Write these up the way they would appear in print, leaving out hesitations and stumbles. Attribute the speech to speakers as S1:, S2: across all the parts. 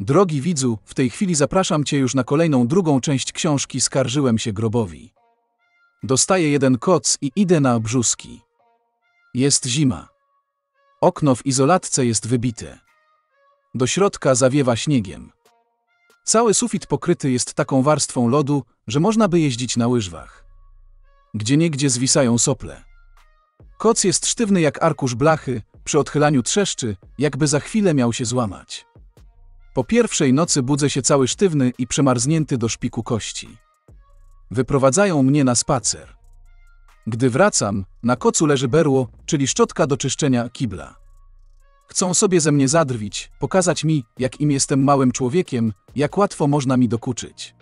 S1: Drogi widzu, w tej chwili zapraszam Cię już na kolejną drugą część książki Skarżyłem się grobowi. Dostaję jeden koc i idę na brzuski. Jest zima. Okno w izolatce jest wybite. Do środka zawiewa śniegiem. Cały sufit pokryty jest taką warstwą lodu, że można by jeździć na łyżwach. Gdzieniegdzie zwisają sople. Koc jest sztywny jak arkusz blachy, przy odchylaniu trzeszczy, jakby za chwilę miał się złamać. Po pierwszej nocy budzę się cały sztywny i przemarznięty do szpiku kości. Wyprowadzają mnie na spacer. Gdy wracam, na kocu leży berło, czyli szczotka do czyszczenia kibla. Chcą sobie ze mnie zadrwić, pokazać mi, jak im jestem małym człowiekiem, jak łatwo można mi dokuczyć.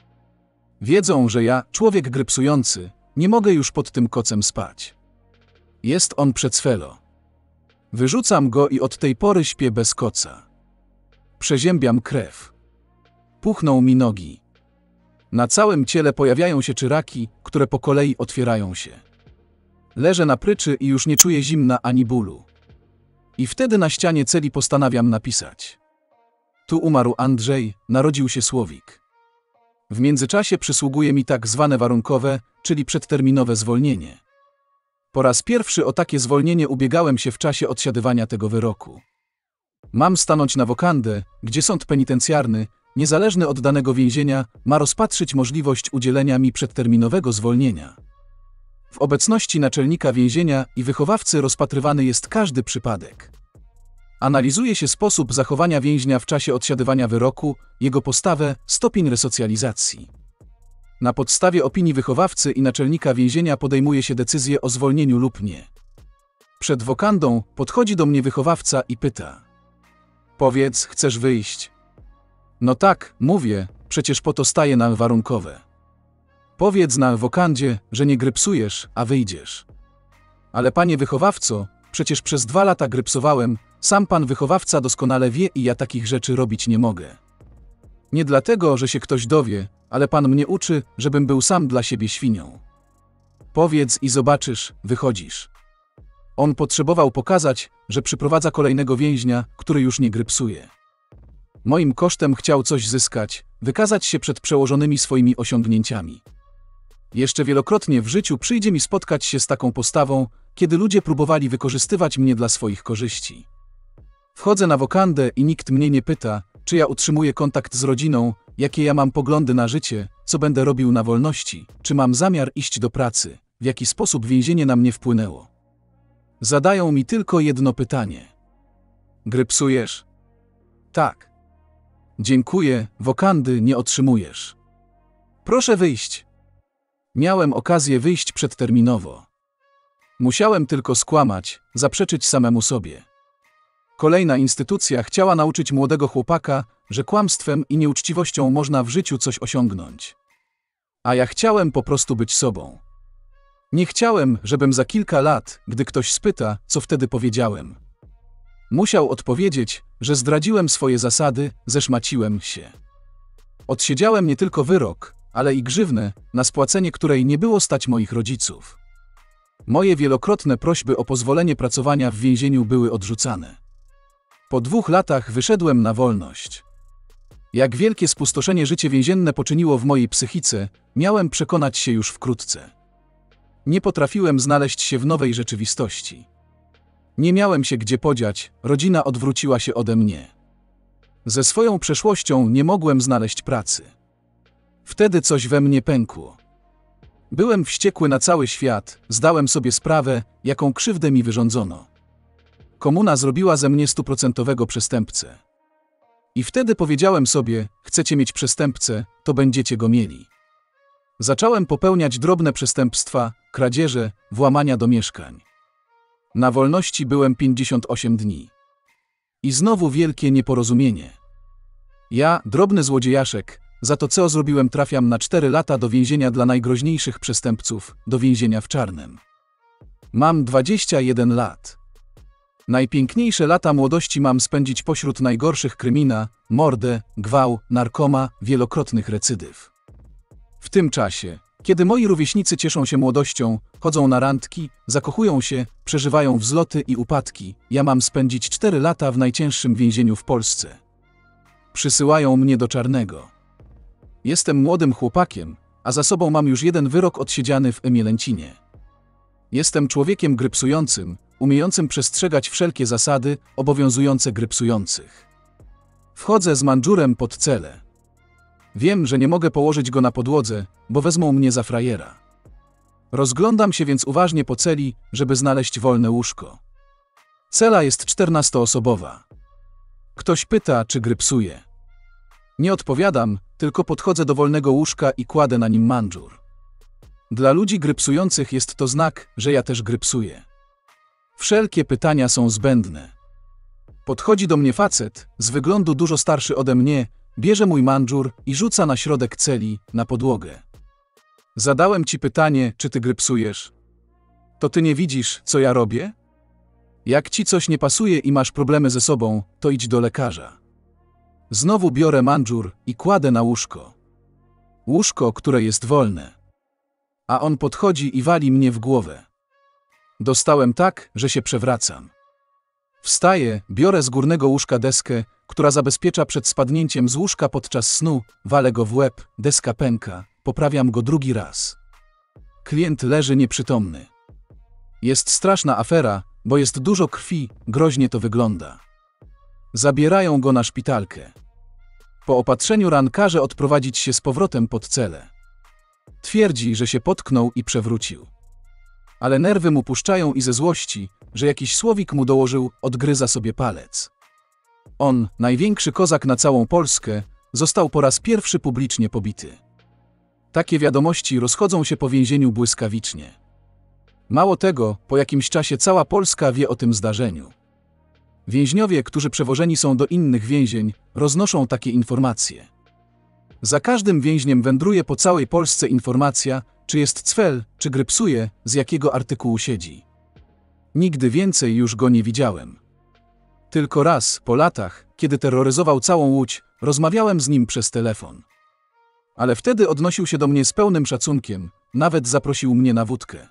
S1: Wiedzą, że ja, człowiek grypsujący, nie mogę już pod tym kocem spać. Jest on przedswelo. Wyrzucam go i od tej pory śpię bez koca. Przeziębiam krew. Puchną mi nogi. Na całym ciele pojawiają się czyraki, które po kolei otwierają się. Leżę na pryczy i już nie czuję zimna ani bólu. I wtedy na ścianie celi postanawiam napisać. Tu umarł Andrzej, narodził się Słowik. W międzyczasie przysługuje mi tak zwane warunkowe, czyli przedterminowe zwolnienie. Po raz pierwszy o takie zwolnienie ubiegałem się w czasie odsiadywania tego wyroku. Mam stanąć na wokandę, gdzie sąd penitencjarny, niezależny od danego więzienia, ma rozpatrzyć możliwość udzielenia mi przedterminowego zwolnienia. W obecności naczelnika więzienia i wychowawcy rozpatrywany jest każdy przypadek. Analizuje się sposób zachowania więźnia w czasie odsiadywania wyroku, jego postawę, stopień resocjalizacji. Na podstawie opinii wychowawcy i naczelnika więzienia podejmuje się decyzję o zwolnieniu lub nie. Przed wokandą podchodzi do mnie wychowawca i pyta: powiedz, chcesz wyjść? No tak, mówię, przecież po to staję na warunkowe. Powiedz na wokandzie, że nie grypsujesz, a wyjdziesz. Ale panie wychowawco, przecież przez 2 lata grypsowałem, sam pan wychowawca doskonale wie i ja takich rzeczy robić nie mogę. Nie dlatego, że się ktoś dowie, ale pan mnie uczy, żebym był sam dla siebie świnią. Powiedz i zobaczysz, wychodzisz. On potrzebował pokazać, że przyprowadza kolejnego więźnia, który już nie grypsuje. Moim kosztem chciał coś zyskać, wykazać się przed przełożonymi swoimi osiągnięciami. Jeszcze wielokrotnie w życiu przyjdzie mi spotkać się z taką postawą, kiedy ludzie próbowali wykorzystywać mnie dla swoich korzyści. Wchodzę na wokandę i nikt mnie nie pyta, czy ja utrzymuję kontakt z rodziną, jakie ja mam poglądy na życie, co będę robił na wolności, czy mam zamiar iść do pracy, w jaki sposób więzienie na mnie wpłynęło. Zadają mi tylko jedno pytanie. Grypsujesz? Tak. Dziękuję, wokandy nie otrzymujesz. Proszę wyjść. Miałem okazję wyjść przedterminowo. Musiałem tylko skłamać, zaprzeczyć samemu sobie. Kolejna instytucja chciała nauczyć młodego chłopaka, że kłamstwem i nieuczciwością można w życiu coś osiągnąć. A ja chciałem po prostu być sobą. Nie chciałem, żebym za kilka lat, gdy ktoś spyta, co wtedy powiedziałem, musiał odpowiedzieć, że zdradziłem swoje zasady, zeszmaciłem się. Odsiedziałem nie tylko wyrok, ale i grzywnę, na spłacenie której nie było stać moich rodziców. Moje wielokrotne prośby o pozwolenie pracowania w więzieniu były odrzucane. Po 2 latach wyszedłem na wolność. Jak wielkie spustoszenie życie więzienne poczyniło w mojej psychice, miałem przekonać się już wkrótce. Nie potrafiłem znaleźć się w nowej rzeczywistości. Nie miałem się gdzie podziać, rodzina odwróciła się ode mnie. Ze swoją przeszłością nie mogłem znaleźć pracy. Wtedy coś we mnie pękło. Byłem wściekły na cały świat, zdałem sobie sprawę, jaką krzywdę mi wyrządzono. Komuna zrobiła ze mnie 100% przestępcę. I wtedy powiedziałem sobie, chcecie mieć przestępcę, to będziecie go mieli. Zacząłem popełniać drobne przestępstwa, kradzieże, włamania do mieszkań. Na wolności byłem 58 dni. I znowu wielkie nieporozumienie. Ja, drobny złodziejaszek, za to co zrobiłem trafiam na 4 lata do więzienia dla najgroźniejszych przestępców, do więzienia w Czarnem. Mam 21 lat. Najpiękniejsze lata młodości mam spędzić pośród najgorszych krymina, mordę, gwałt, narkoma, wielokrotnych recydyw. W tym czasie, kiedy moi rówieśnicy cieszą się młodością, chodzą na randki, zakochują się, przeżywają wzloty i upadki, ja mam spędzić 4 lata w najcięższym więzieniu w Polsce. Przysyłają mnie do Czarnego. Jestem młodym chłopakiem, a za sobą mam już jeden wyrok odsiedziany w Emielęcinie. Jestem człowiekiem grypsującym, umiejącym przestrzegać wszelkie zasady obowiązujące grypsujących. Wchodzę z Mandżurem pod celę. Wiem, że nie mogę położyć go na podłodze, bo wezmą mnie za frajera. Rozglądam się więc uważnie po celi, żeby znaleźć wolne łóżko. Cela jest 14-osobowa. Ktoś pyta, czy grypsuję. Nie odpowiadam, tylko podchodzę do wolnego łóżka i kładę na nim Mandżur. Dla ludzi grypsujących jest to znak, że ja też grypsuję. Wszelkie pytania są zbędne. Podchodzi do mnie facet, z wyglądu dużo starszy ode mnie, bierze mój Mandżur i rzuca na środek celi, na podłogę. Zadałem ci pytanie, czy ty grypsujesz? To ty nie widzisz, co ja robię? Jak ci coś nie pasuje i masz problemy ze sobą, to idź do lekarza. Znowu biorę Mandżur i kładę na łóżko. Łóżko, które jest wolne. A on podchodzi i wali mnie w głowę. Dostałem tak, że się przewracam. Wstaję, biorę z górnego łóżka deskę, która zabezpiecza przed spadnięciem z łóżka podczas snu, walę go w łeb, deska pęka, poprawiam go drugi raz. Klient leży nieprzytomny. Jest straszna afera, bo jest dużo krwi, groźnie to wygląda. Zabierają go na szpitalkę. Po opatrzeniu ran każe odprowadzić się z powrotem pod celę. Twierdzi, że się potknął i przewrócił. Ale nerwy mu puszczają i ze złości, że jakiś słowik mu dołożył, odgryza sobie palec. On, największy kozak na całą Polskę, został po raz pierwszy publicznie pobity. Takie wiadomości rozchodzą się po więzieniu błyskawicznie. Mało tego, po jakimś czasie cała Polska wie o tym zdarzeniu. Więźniowie, którzy przewożeni są do innych więzień, roznoszą takie informacje. Za każdym więźniem wędruje po całej Polsce informacja, czy jest cwel, czy grypsuje, z jakiego artykułu siedzi. Nigdy więcej już go nie widziałem. Tylko raz, po latach, kiedy terroryzował całą Łódź, rozmawiałem z nim przez telefon. Ale wtedy odnosił się do mnie z pełnym szacunkiem, nawet zaprosił mnie na wódkę.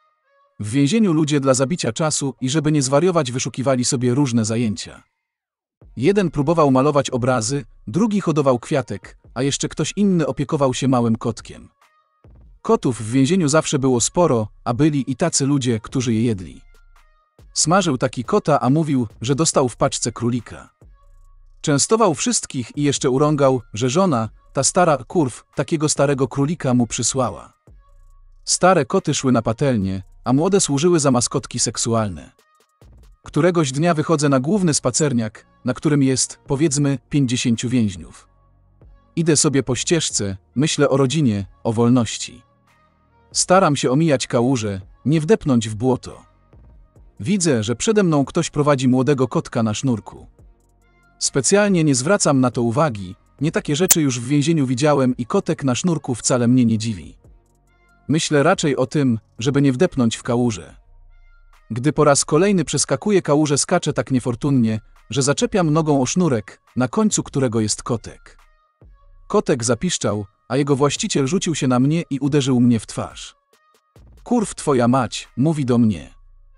S1: W więzieniu ludzie dla zabicia czasu i żeby nie zwariować wyszukiwali sobie różne zajęcia. Jeden próbował malować obrazy, drugi hodował kwiatek, a jeszcze ktoś inny opiekował się małym kotkiem. Kotów w więzieniu zawsze było sporo, a byli i tacy ludzie, którzy je jedli. Smażył taki kota, a mówił, że dostał w paczce królika. Częstował wszystkich i jeszcze urągał, że żona, ta stara kurw, takiego starego królika mu przysłała. Stare koty szły na patelnię, a młode służyły za maskotki seksualne. Któregoś dnia wychodzę na główny spacerniak, na którym jest, powiedzmy, 50 więźniów. Idę sobie po ścieżce, myślę o rodzinie, o wolności. Staram się omijać kałuże, nie wdepnąć w błoto. Widzę, że przede mną ktoś prowadzi młodego kotka na sznurku. Specjalnie nie zwracam na to uwagi, nie takie rzeczy już w więzieniu widziałem i kotek na sznurku wcale mnie nie dziwi. Myślę raczej o tym, żeby nie wdepnąć w kałużę. Gdy po raz kolejny przeskakuję kałużę, skaczę tak niefortunnie, że zaczepiam nogą o sznurek, na końcu którego jest kotek. Kotek zapiszczał, a jego właściciel rzucił się na mnie i uderzył mnie w twarz. Kurw twoja mać, mówi do mnie.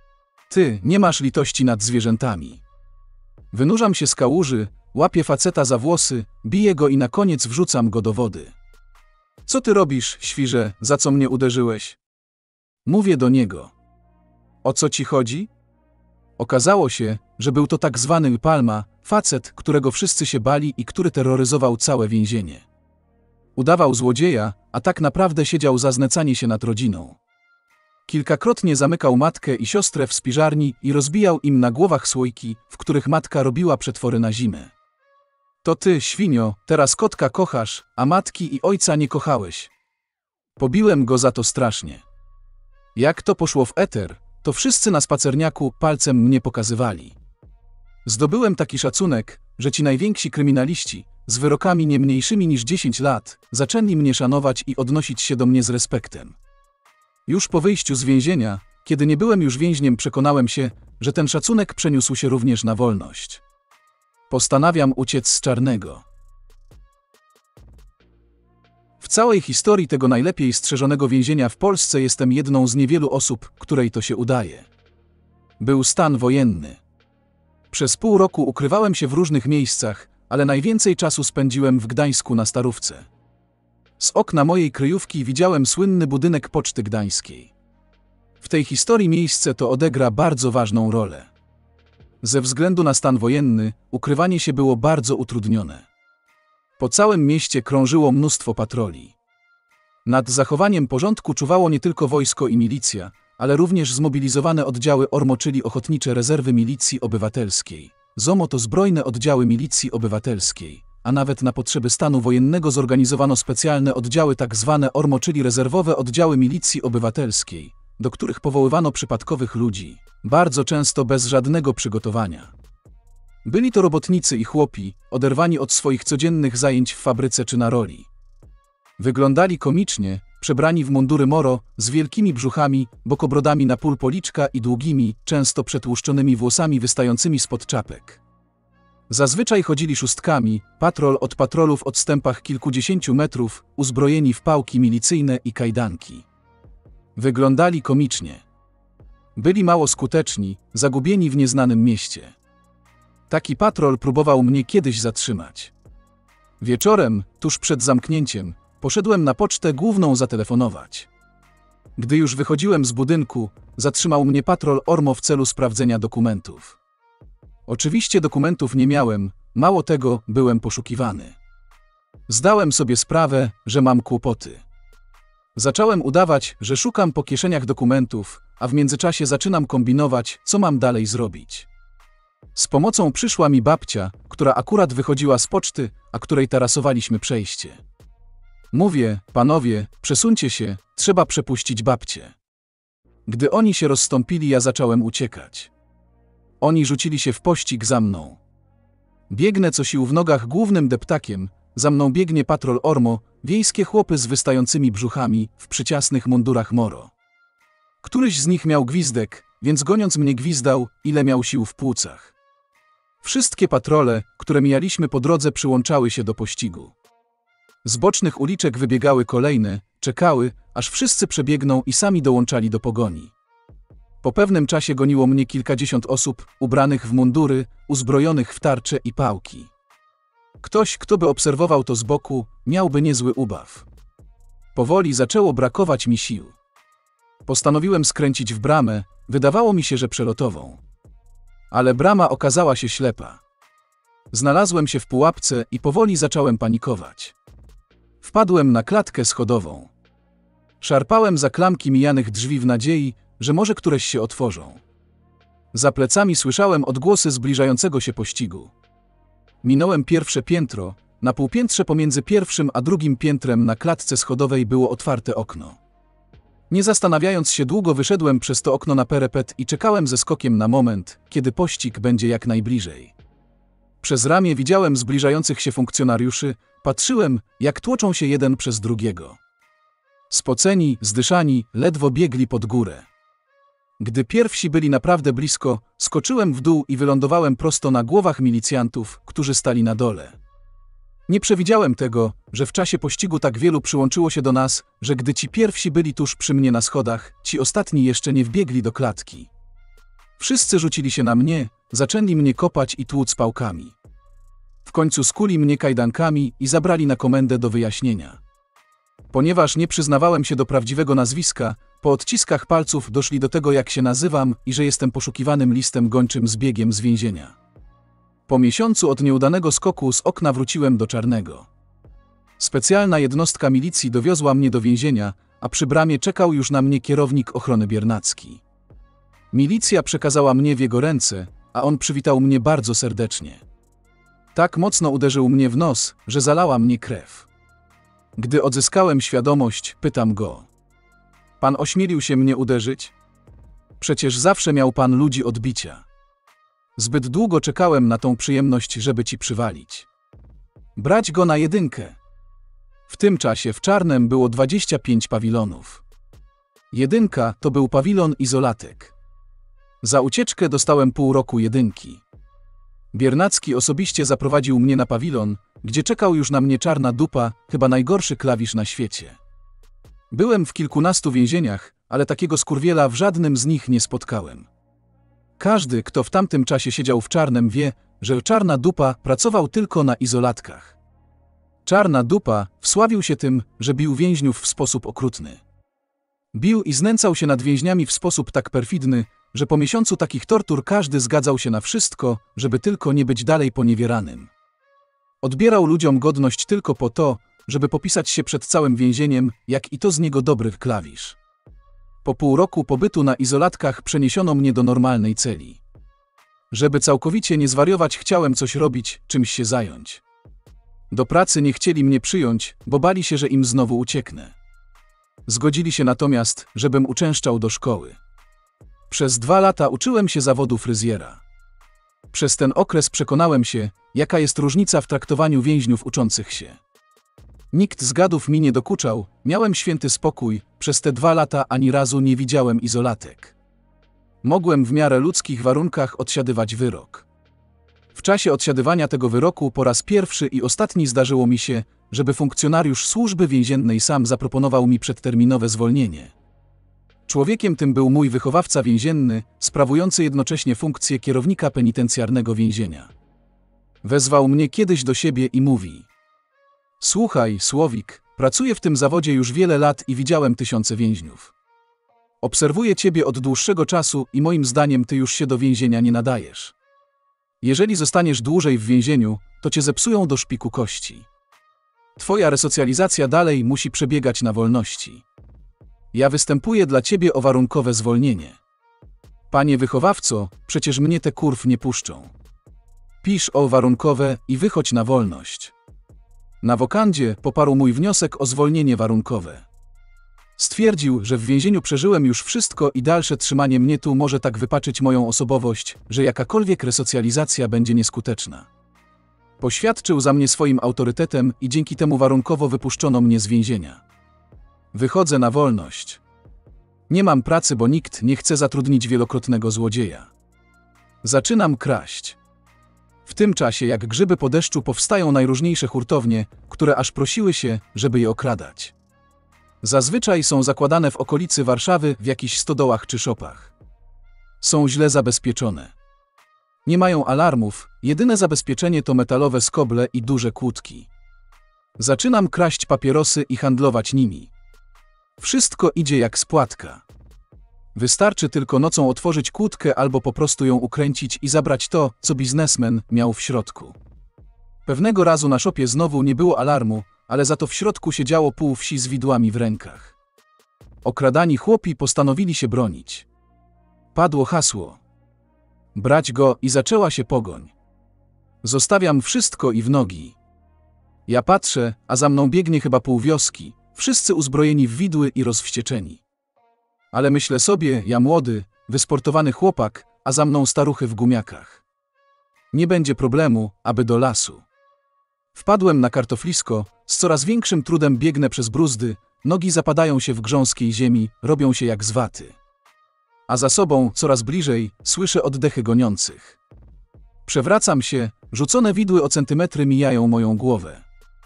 S1: Ty, nie masz litości nad zwierzętami. Wynurzam się z kałuży, łapię faceta za włosy, biję go i na koniec wrzucam go do wody. Co ty robisz, świrze, za co mnie uderzyłeś? Mówię do niego. O co ci chodzi? Okazało się, że był to tak zwany Palma, facet, którego wszyscy się bali i który terroryzował całe więzienie. Udawał złodzieja, a tak naprawdę siedział za znęcanie się nad rodziną. Kilkakrotnie zamykał matkę i siostrę w spiżarni i rozbijał im na głowach słoiki, w których matka robiła przetwory na zimę. To ty, świnio, teraz kotka kochasz, a matki i ojca nie kochałeś. Pobiłem go za to strasznie. Jak to poszło w eter, to wszyscy na spacerniaku palcem mnie pokazywali. Zdobyłem taki szacunek, że ci najwięksi kryminaliści, z wyrokami nie mniejszymi niż 10 lat, zaczęli mnie szanować i odnosić się do mnie z respektem. Już po wyjściu z więzienia, kiedy nie byłem już więźniem, przekonałem się, że ten szacunek przeniósł się również na wolność. Postanawiam uciec z Czarnego. W całej historii tego najlepiej strzeżonego więzienia w Polsce jestem jedną z niewielu osób, której to się udaje. Był stan wojenny. Przez pół roku ukrywałem się w różnych miejscach, ale najwięcej czasu spędziłem w Gdańsku na Starówce. Z okna mojej kryjówki widziałem słynny budynek Poczty Gdańskiej. W tej historii miejsce to odegra bardzo ważną rolę. Ze względu na stan wojenny, ukrywanie się było bardzo utrudnione. Po całym mieście krążyło mnóstwo patroli. Nad zachowaniem porządku czuwało nie tylko wojsko i milicja, ale również zmobilizowane oddziały ORMO, czyli Ochotnicze Rezerwy Milicji Obywatelskiej. ZOMO to zbrojne oddziały Milicji Obywatelskiej, a nawet na potrzeby stanu wojennego zorganizowano specjalne oddziały tzw. ORMO, czyli Rezerwowe Oddziały Milicji Obywatelskiej, do których powoływano przypadkowych ludzi, bardzo często bez żadnego przygotowania. Byli to robotnicy i chłopi, oderwani od swoich codziennych zajęć w fabryce czy na roli. Wyglądali komicznie, przebrani w mundury moro, z wielkimi brzuchami, bokobrodami na pół policzka i długimi, często przetłuszczonymi włosami wystającymi spod czapek. Zazwyczaj chodzili szóstkami, patrol od patrolu w odstępach kilkudziesięciu metrów, uzbrojeni w pałki milicyjne i kajdanki. Wyglądali komicznie. Byli mało skuteczni, zagubieni w nieznanym mieście. Taki patrol próbował mnie kiedyś zatrzymać. Wieczorem, tuż przed zamknięciem, poszedłem na pocztę główną zatelefonować. Gdy już wychodziłem z budynku, zatrzymał mnie patrol ORMO w celu sprawdzenia dokumentów. Oczywiście dokumentów nie miałem, mało tego, byłem poszukiwany. Zdałem sobie sprawę, że mam kłopoty. Zacząłem udawać, że szukam po kieszeniach dokumentów, a w międzyczasie zaczynam kombinować, co mam dalej zrobić. Z pomocą przyszła mi babcia, która akurat wychodziła z poczty, a której tarasowaliśmy przejście. Mówię, panowie, przesuńcie się, trzeba przepuścić babcię. Gdy oni się rozstąpili, ja zacząłem uciekać. Oni rzucili się w pościg za mną. Biegnę co sił w nogach głównym deptakiem, za mną biegnie patrol ORMO, wiejskie chłopy z wystającymi brzuchami, w przyciasnych mundurach moro. Któryś z nich miał gwizdek, więc goniąc mnie gwizdał, ile miał sił w płucach. Wszystkie patrole, które mijaliśmy po drodze, przyłączały się do pościgu. Z bocznych uliczek wybiegały kolejne, czekały, aż wszyscy przebiegną i sami dołączali do pogoni. Po pewnym czasie goniło mnie kilkadziesiąt osób, ubranych w mundury, uzbrojonych w tarcze i pałki. Ktoś, kto by obserwował to z boku, miałby niezły ubaw. Powoli zaczęło brakować mi sił. Postanowiłem skręcić w bramę, wydawało mi się, że przelotową. Ale brama okazała się ślepa. Znalazłem się w pułapce i powoli zacząłem panikować. Wpadłem na klatkę schodową. Szarpałem za klamki mijanych drzwi w nadziei, że może któreś się otworzą. Za plecami słyszałem odgłosy zbliżającego się pościgu. Minąłem pierwsze piętro, na półpiętrze pomiędzy pierwszym a drugim piętrem na klatce schodowej było otwarte okno. Nie zastanawiając się długo wyszedłem przez to okno na parapet i czekałem ze skokiem na moment, kiedy pościg będzie jak najbliżej. Przez ramię widziałem zbliżających się funkcjonariuszy, patrzyłem, jak tłoczą się jeden przez drugiego. Spoceni, zdyszani, ledwo biegli pod górę. Gdy pierwsi byli naprawdę blisko, skoczyłem w dół i wylądowałem prosto na głowach milicjantów, którzy stali na dole. Nie przewidziałem tego, że w czasie pościgu tak wielu przyłączyło się do nas, że gdy ci pierwsi byli tuż przy mnie na schodach, ci ostatni jeszcze nie wbiegli do klatki. Wszyscy rzucili się na mnie, zaczęli mnie kopać i tłuc pałkami. W końcu skuli mnie kajdankami i zabrali na komendę do wyjaśnienia. Ponieważ nie przyznawałem się do prawdziwego nazwiska, po odciskach palców doszli do tego, jak się nazywam i że jestem poszukiwanym listem gończym zbiegiem z więzienia. Po miesiącu od nieudanego skoku z okna wróciłem do Czarnego. Specjalna jednostka milicji dowiozła mnie do więzienia, a przy bramie czekał już na mnie kierownik ochrony Biernacki. Milicja przekazała mnie w jego ręce, a on przywitał mnie bardzo serdecznie. Tak mocno uderzył mnie w nos, że zalała mnie krew. Gdy odzyskałem świadomość, pytam go: pan ośmielił się mnie uderzyć? Przecież zawsze miał pan ludzi od bicia. Zbyt długo czekałem na tą przyjemność, żeby ci przywalić. Brać go na jedynkę. W tym czasie w Czarnem było 25 pawilonów. Jedynka to był pawilon izolatek. Za ucieczkę dostałem pół roku jedynki. Biernacki osobiście zaprowadził mnie na pawilon, gdzie czekał już na mnie czarna dupa, chyba najgorszy klawisz na świecie. Byłem w kilkunastu więzieniach, ale takiego skurwiela w żadnym z nich nie spotkałem. Każdy, kto w tamtym czasie siedział w Czarnem, wie, że Czarna Dupa pracował tylko na izolatkach. Czarna Dupa wsławił się tym, że bił więźniów w sposób okrutny. Bił i znęcał się nad więźniami w sposób tak perfidny, że po miesiącu takich tortur każdy zgadzał się na wszystko, żeby tylko nie być dalej poniewieranym. Odbierał ludziom godność tylko po to, żeby popisać się przed całym więzieniem, jak i to z niego dobry klawisz. Po pół roku pobytu na izolatkach przeniesiono mnie do normalnej celi. Żeby całkowicie nie zwariować, chciałem coś robić, czymś się zająć. Do pracy nie chcieli mnie przyjąć, bo bali się, że im znowu ucieknę. Zgodzili się natomiast, żebym uczęszczał do szkoły. Przez 2 lata uczyłem się zawodu fryzjera. Przez ten okres przekonałem się, jaka jest różnica w traktowaniu więźniów uczących się. Nikt z gadów mi nie dokuczał, miałem święty spokój, przez te 2 lata ani razu nie widziałem izolatek. Mogłem w miarę ludzkich warunkach odsiadywać wyrok. W czasie odsiadywania tego wyroku po raz pierwszy i ostatni zdarzyło mi się, żeby funkcjonariusz służby więziennej sam zaproponował mi przedterminowe zwolnienie. Człowiekiem tym był mój wychowawca więzienny, sprawujący jednocześnie funkcję kierownika penitencjarnego więzienia. Wezwał mnie kiedyś do siebie i mówi: słuchaj, Słowik, pracuję w tym zawodzie już wiele lat i widziałem tysiące więźniów. Obserwuję ciebie od dłuższego czasu i moim zdaniem ty już się do więzienia nie nadajesz. Jeżeli zostaniesz dłużej w więzieniu, to cię zepsują do szpiku kości. Twoja resocjalizacja dalej musi przebiegać na wolności. Ja występuję dla ciebie o warunkowe zwolnienie. Panie wychowawco, przecież mnie te kurw nie puszczą. Pisz o warunkowe i wychodź na wolność. Na wokandzie poparł mój wniosek o zwolnienie warunkowe. Stwierdził, że w więzieniu przeżyłem już wszystko i dalsze trzymanie mnie tu może tak wypaczyć moją osobowość, że jakakolwiek resocjalizacja będzie nieskuteczna. Poświadczył za mnie swoim autorytetem i dzięki temu warunkowo wypuszczono mnie z więzienia. Wychodzę na wolność. Nie mam pracy, bo nikt nie chce zatrudnić wielokrotnego złodzieja. Zaczynam kraść. W tym czasie, jak grzyby po deszczu, powstają najróżniejsze hurtownie, które aż prosiły się, żeby je okradać. Zazwyczaj są zakładane w okolicy Warszawy w jakichś stodołach czy szopach. Są źle zabezpieczone. Nie mają alarmów, jedyne zabezpieczenie to metalowe skoble i duże kłódki. Zaczynam kraść papierosy i handlować nimi. Wszystko idzie jak z płatka. Wystarczy tylko nocą otworzyć kłódkę albo po prostu ją ukręcić i zabrać to, co biznesmen miał w środku. Pewnego razu na szopie znowu nie było alarmu, ale za to w środku siedziało pół wsi z widłami w rękach. Okradani chłopi postanowili się bronić. Padło hasło: brać go, i zaczęła się pogoń. Zostawiam wszystko i w nogi. Ja patrzę, a za mną biegnie chyba pół wioski, wszyscy uzbrojeni w widły i rozwścieczeni. Ale myślę sobie, ja młody, wysportowany chłopak, a za mną staruchy w gumiakach. Nie będzie problemu, aby do lasu. Wpadłem na kartoflisko, z coraz większym trudem biegnę przez bruzdy, nogi zapadają się w grząskiej ziemi, robią się jak z waty. A za sobą, coraz bliżej, słyszę oddechy goniących. Przewracam się, rzucone widły o centymetry mijają moją głowę.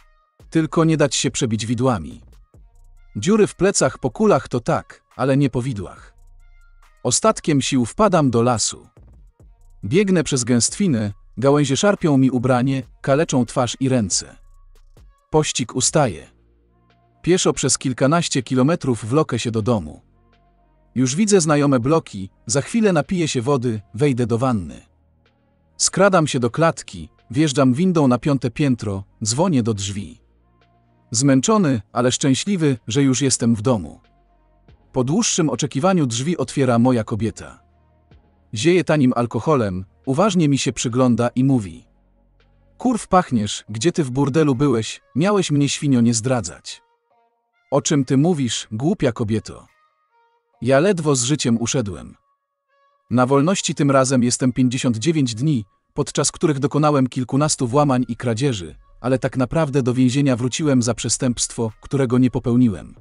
S1: Tylko nie dać się przebić widłami. Dziury w plecach po kulach to tak, ale nie po widłach. Ostatkiem sił wpadam do lasu. Biegnę przez gęstwinę, gałęzie szarpią mi ubranie, kaleczą twarz i ręce. Pościg ustaje. Pieszo przez kilkanaście kilometrów wlokę się do domu. Już widzę znajome bloki, za chwilę napiję się wody, wejdę do wanny. Skradam się do klatki, wjeżdżam windą na 5. piętro, dzwonię do drzwi. Zmęczony, ale szczęśliwy, że już jestem w domu. Po dłuższym oczekiwaniu drzwi otwiera moja kobieta. Zieje tanim alkoholem, uważnie mi się przygląda i mówi: kurw pachniesz, gdzie ty w burdelu byłeś, miałeś mnie świnio nie zdradzać. O czym ty mówisz, głupia kobieto? Ja ledwo z życiem uszedłem. Na wolności tym razem jestem 59 dni, podczas których dokonałem kilkunastu włamań i kradzieży, ale tak naprawdę do więzienia wróciłem za przestępstwo, którego nie popełniłem.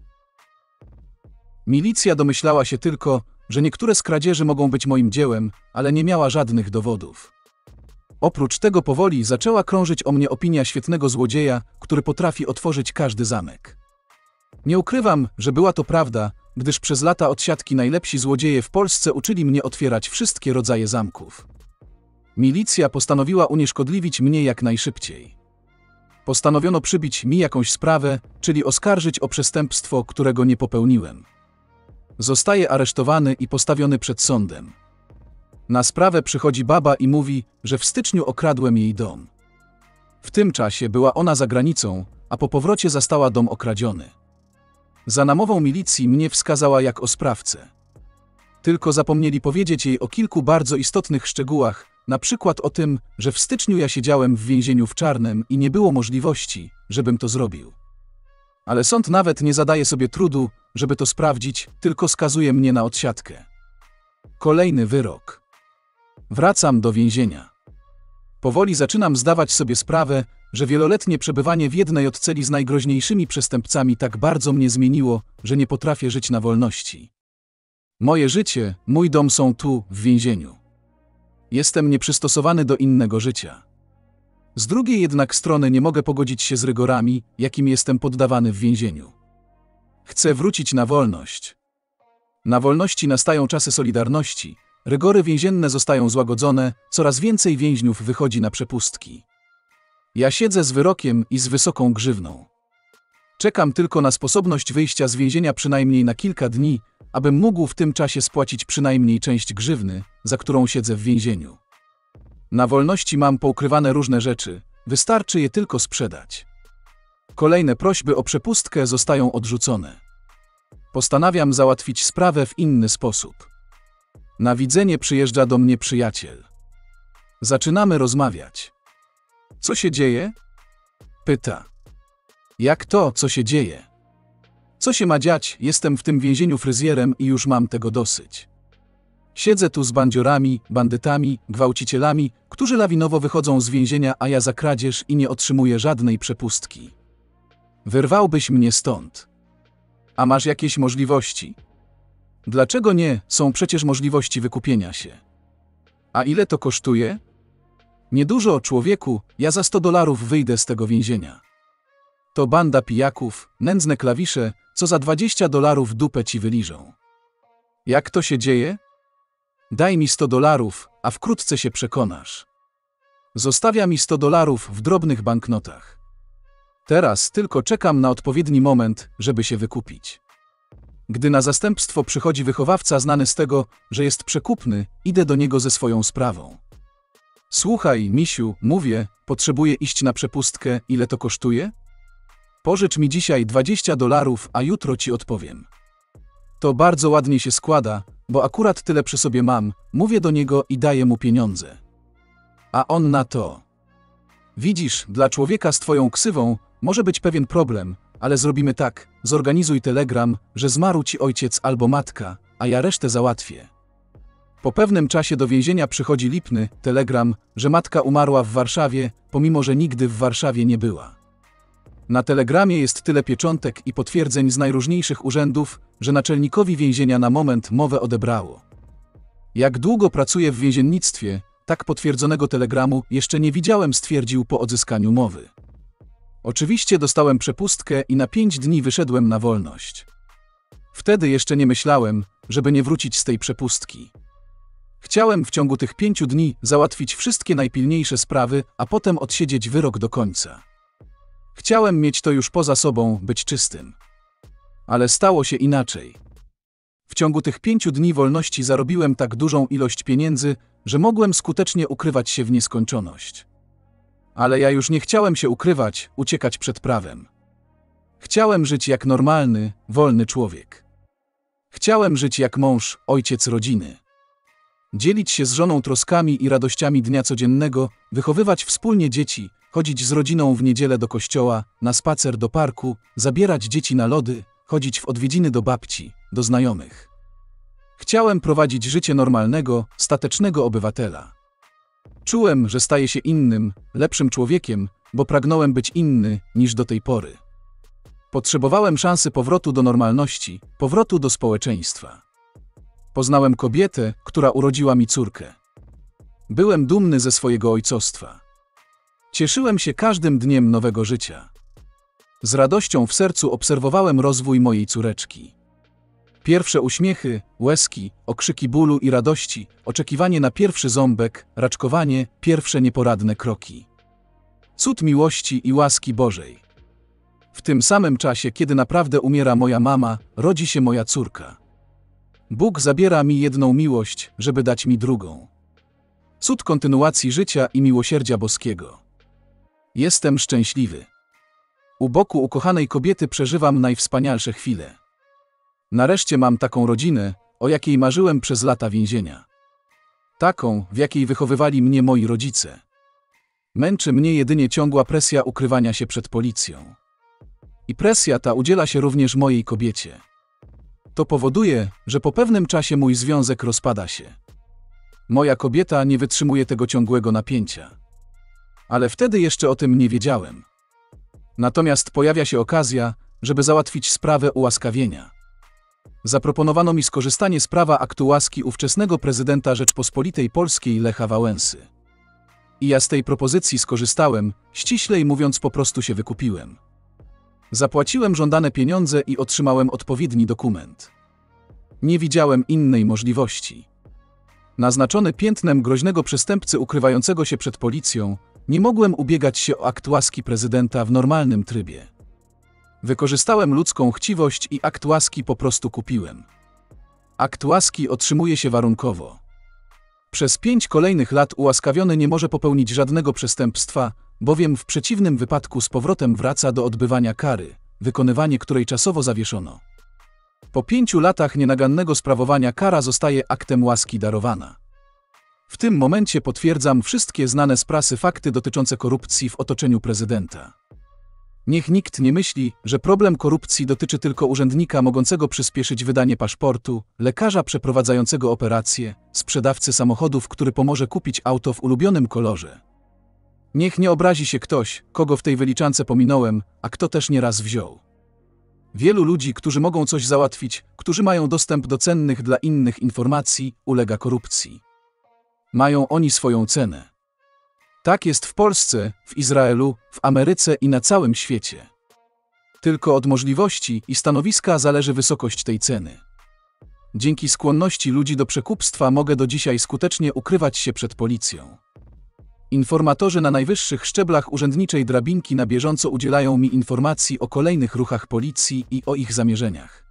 S1: Milicja domyślała się tylko, że niektóre z kradzieży mogą być moim dziełem, ale nie miała żadnych dowodów. Oprócz tego powoli zaczęła krążyć o mnie opinia świetnego złodzieja, który potrafi otworzyć każdy zamek. Nie ukrywam, że była to prawda, gdyż przez lata odsiadki najlepsi złodzieje w Polsce uczyli mnie otwierać wszystkie rodzaje zamków. Milicja postanowiła unieszkodliwić mnie jak najszybciej. Postanowiono przybić mi jakąś sprawę, czyli oskarżyć o przestępstwo, którego nie popełniłem. Zostaję aresztowany i postawiony przed sądem. Na sprawę przychodzi baba i mówi, że w styczniu okradłem jej dom. W tym czasie była ona za granicą, a po powrocie zastała dom okradziony. Za namową milicji mnie wskazała jak o sprawcę. Tylko zapomnieli powiedzieć jej o kilku bardzo istotnych szczegółach, na przykład o tym, że w styczniu ja siedziałem w więzieniu w Czarnem i nie było możliwości, żebym to zrobił. Ale sąd nawet nie zadaje sobie trudu, żeby to sprawdzić, tylko skazuje mnie na odsiadkę. Kolejny wyrok. Wracam do więzienia. Powoli zaczynam zdawać sobie sprawę, że wieloletnie przebywanie w jednej od celi z najgroźniejszymi przestępcami tak bardzo mnie zmieniło, że nie potrafię żyć na wolności. Moje życie, mój dom są tu, w więzieniu. Jestem nieprzystosowany do innego życia. Z drugiej jednak strony nie mogę pogodzić się z rygorami, jakim jestem poddawany w więzieniu. Chcę wrócić na wolność. Na wolności nastają czasy solidarności, rygory więzienne zostają złagodzone, coraz więcej więźniów wychodzi na przepustki. Ja siedzę z wyrokiem i z wysoką grzywną. Czekam tylko na sposobność wyjścia z więzienia przynajmniej na kilka dni, abym mógł w tym czasie spłacić przynajmniej część grzywny, za którą siedzę w więzieniu. Na wolności mam poukrywane różne rzeczy, wystarczy je tylko sprzedać. Kolejne prośby o przepustkę zostają odrzucone. Postanawiam załatwić sprawę w inny sposób. Na widzenie przyjeżdża do mnie przyjaciel. Zaczynamy rozmawiać. Co się dzieje? Pyta. Jak to, co się dzieje? Co się ma dziać? Jestem w tym więzieniu fryzjerem i już mam tego dosyć. Siedzę tu z bandziorami, bandytami, gwałcicielami, którzy lawinowo wychodzą z więzienia, a ja za kradzież i nie otrzymuję żadnej przepustki. Wyrwałbyś mnie stąd. A masz jakieś możliwości? Dlaczego nie? Są przecież możliwości wykupienia się. A ile to kosztuje? Niedużo, człowieku, ja za $100 wyjdę z tego więzienia. To banda pijaków, nędzne klawisze, co za $20 dupę ci wyliżą. Jak to się dzieje? Daj mi $100, a wkrótce się przekonasz. Zostawia mi $100 w drobnych banknotach. Teraz tylko czekam na odpowiedni moment, żeby się wykupić. Gdy na zastępstwo przychodzi wychowawca znany z tego, że jest przekupny, idę do niego ze swoją sprawą. Słuchaj, misiu, mówię, potrzebuję iść na przepustkę, ile to kosztuje? Pożycz mi dzisiaj $20, a jutro ci odpowiem. To bardzo ładnie się składa, bo akurat tyle przy sobie mam, mówię do niego i daję mu pieniądze. A on na to. Widzisz, dla człowieka z twoją ksywą może być pewien problem, ale zrobimy tak, zorganizuj telegram, że zmarł ci ojciec albo matka, a ja resztę załatwię. Po pewnym czasie do więzienia przychodzi lipny telegram, że matka umarła w Warszawie, pomimo że nigdy w Warszawie nie była. Na telegramie jest tyle pieczątek i potwierdzeń z najróżniejszych urzędów, że naczelnikowi więzienia na moment mowę odebrało. Jak długo pracuję w więziennictwie, tak potwierdzonego telegramu jeszcze nie widziałem, stwierdził po odzyskaniu mowy. Oczywiście dostałem przepustkę i na 5 dni wyszedłem na wolność. Wtedy jeszcze nie myślałem, żeby nie wrócić z tej przepustki. Chciałem w ciągu tych 5 dni załatwić wszystkie najpilniejsze sprawy, a potem odsiedzieć wyrok do końca. Chciałem mieć to już poza sobą, być czystym. Ale stało się inaczej. W ciągu tych 5 dni wolności zarobiłem tak dużą ilość pieniędzy, że mogłem skutecznie ukrywać się w nieskończoność. Ale ja już nie chciałem się ukrywać, uciekać przed prawem. Chciałem żyć jak normalny, wolny człowiek. Chciałem żyć jak mąż, ojciec rodziny. Dzielić się z żoną troskami i radościami dnia codziennego, wychowywać wspólnie dzieci, chodzić z rodziną w niedzielę do kościoła, na spacer do parku, zabierać dzieci na lody, chodzić w odwiedziny do babci, do znajomych. Chciałem prowadzić życie normalnego, statecznego obywatela. Czułem, że staję się innym, lepszym człowiekiem, bo pragnąłem być inny niż do tej pory. Potrzebowałem szansy powrotu do normalności, powrotu do społeczeństwa. Poznałem kobietę, która urodziła mi córkę. Byłem dumny ze swojego ojcostwa. Cieszyłem się każdym dniem nowego życia. Z radością w sercu obserwowałem rozwój mojej córeczki. Pierwsze uśmiechy, łezki, okrzyki bólu i radości, oczekiwanie na pierwszy ząbek, raczkowanie, pierwsze nieporadne kroki. Cud miłości i łaski Bożej. W tym samym czasie, kiedy naprawdę umiera moja mama, rodzi się moja córka. Bóg zabiera mi jedną miłość, żeby dać mi drugą. Cud kontynuacji życia i miłosierdzia boskiego. Jestem szczęśliwy. U boku ukochanej kobiety przeżywam najwspanialsze chwile. Nareszcie mam taką rodzinę, o jakiej marzyłem przez lata więzienia. Taką, w jakiej wychowywali mnie moi rodzice. Męczy mnie jedynie ciągła presja ukrywania się przed policją. I presja ta udziela się również mojej kobiecie. To powoduje, że po pewnym czasie mój związek rozpada się. Moja kobieta nie wytrzymuje tego ciągłego napięcia. Ale wtedy jeszcze o tym nie wiedziałem. Natomiast pojawia się okazja, żeby załatwić sprawę ułaskawienia. Zaproponowano mi skorzystanie z prawa aktu łaski ówczesnego prezydenta Rzeczpospolitej Polskiej Lecha Wałęsy. I ja z tej propozycji skorzystałem, ściślej mówiąc po prostu się wykupiłem. Zapłaciłem żądane pieniądze i otrzymałem odpowiedni dokument. Nie widziałem innej możliwości. Naznaczony piętnem groźnego przestępcy ukrywającego się przed policją, nie mogłem ubiegać się o akt łaski prezydenta w normalnym trybie. Wykorzystałem ludzką chciwość i akt łaski po prostu kupiłem. Akt łaski otrzymuje się warunkowo. Przez 5 kolejnych lat ułaskawiony nie może popełnić żadnego przestępstwa, bowiem w przeciwnym wypadku z powrotem wraca do odbywania kary, wykonywanie której czasowo zawieszono. Po 5 latach nienagannego sprawowania kara zostaje aktem łaski darowana. W tym momencie potwierdzam wszystkie znane z prasy fakty dotyczące korupcji w otoczeniu prezydenta. Niech nikt nie myśli, że problem korupcji dotyczy tylko urzędnika mogącego przyspieszyć wydanie paszportu, lekarza przeprowadzającego operację, sprzedawcy samochodów, który pomoże kupić auto w ulubionym kolorze. Niech nie obrazi się ktoś, kogo w tej wyliczance pominąłem, a kto też nieraz wziął. Wielu ludzi, którzy mogą coś załatwić, którzy mają dostęp do cennych dla innych informacji, ulega korupcji. Mają oni swoją cenę. Tak jest w Polsce, w Izraelu, w Ameryce i na całym świecie. Tylko od możliwości i stanowiska zależy wysokość tej ceny. Dzięki skłonności ludzi do przekupstwa mogę do dzisiaj skutecznie ukrywać się przed policją. Informatorzy na najwyższych szczeblach urzędniczej drabinki na bieżąco udzielają mi informacji o kolejnych ruchach policji i o ich zamierzeniach.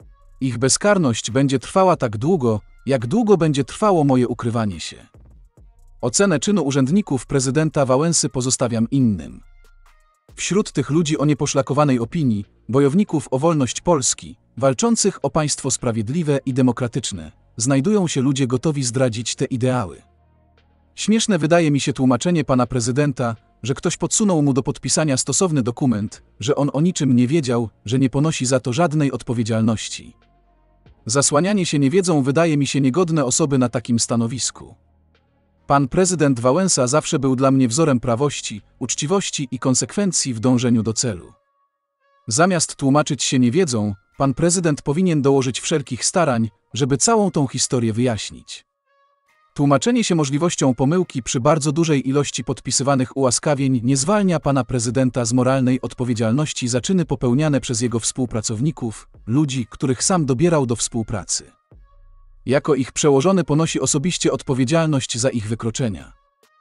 S1: Ich bezkarność będzie trwała tak długo, jak długo będzie trwało moje ukrywanie się. Ocenę czynu urzędników prezydenta Wałęsy pozostawiam innym. Wśród tych ludzi o nieposzlakowanej opinii, bojowników o wolność Polski, walczących o państwo sprawiedliwe i demokratyczne, znajdują się ludzie gotowi zdradzić te ideały. Śmieszne wydaje mi się tłumaczenie pana prezydenta, że ktoś podsunął mu do podpisania stosowny dokument, że on o niczym nie wiedział, że nie ponosi za to żadnej odpowiedzialności. Zasłanianie się niewiedzą wydaje mi się niegodne osoby na takim stanowisku. Pan prezydent Wałęsa zawsze był dla mnie wzorem prawości, uczciwości i konsekwencji w dążeniu do celu. Zamiast tłumaczyć się niewiedzą, pan prezydent powinien dołożyć wszelkich starań, żeby całą tą historię wyjaśnić. Tłumaczenie się możliwością pomyłki przy bardzo dużej ilości podpisywanych ułaskawień nie zwalnia pana prezydenta z moralnej odpowiedzialności za czyny popełniane przez jego współpracowników, ludzi, których sam dobierał do współpracy. Jako ich przełożony ponosi osobiście odpowiedzialność za ich wykroczenia.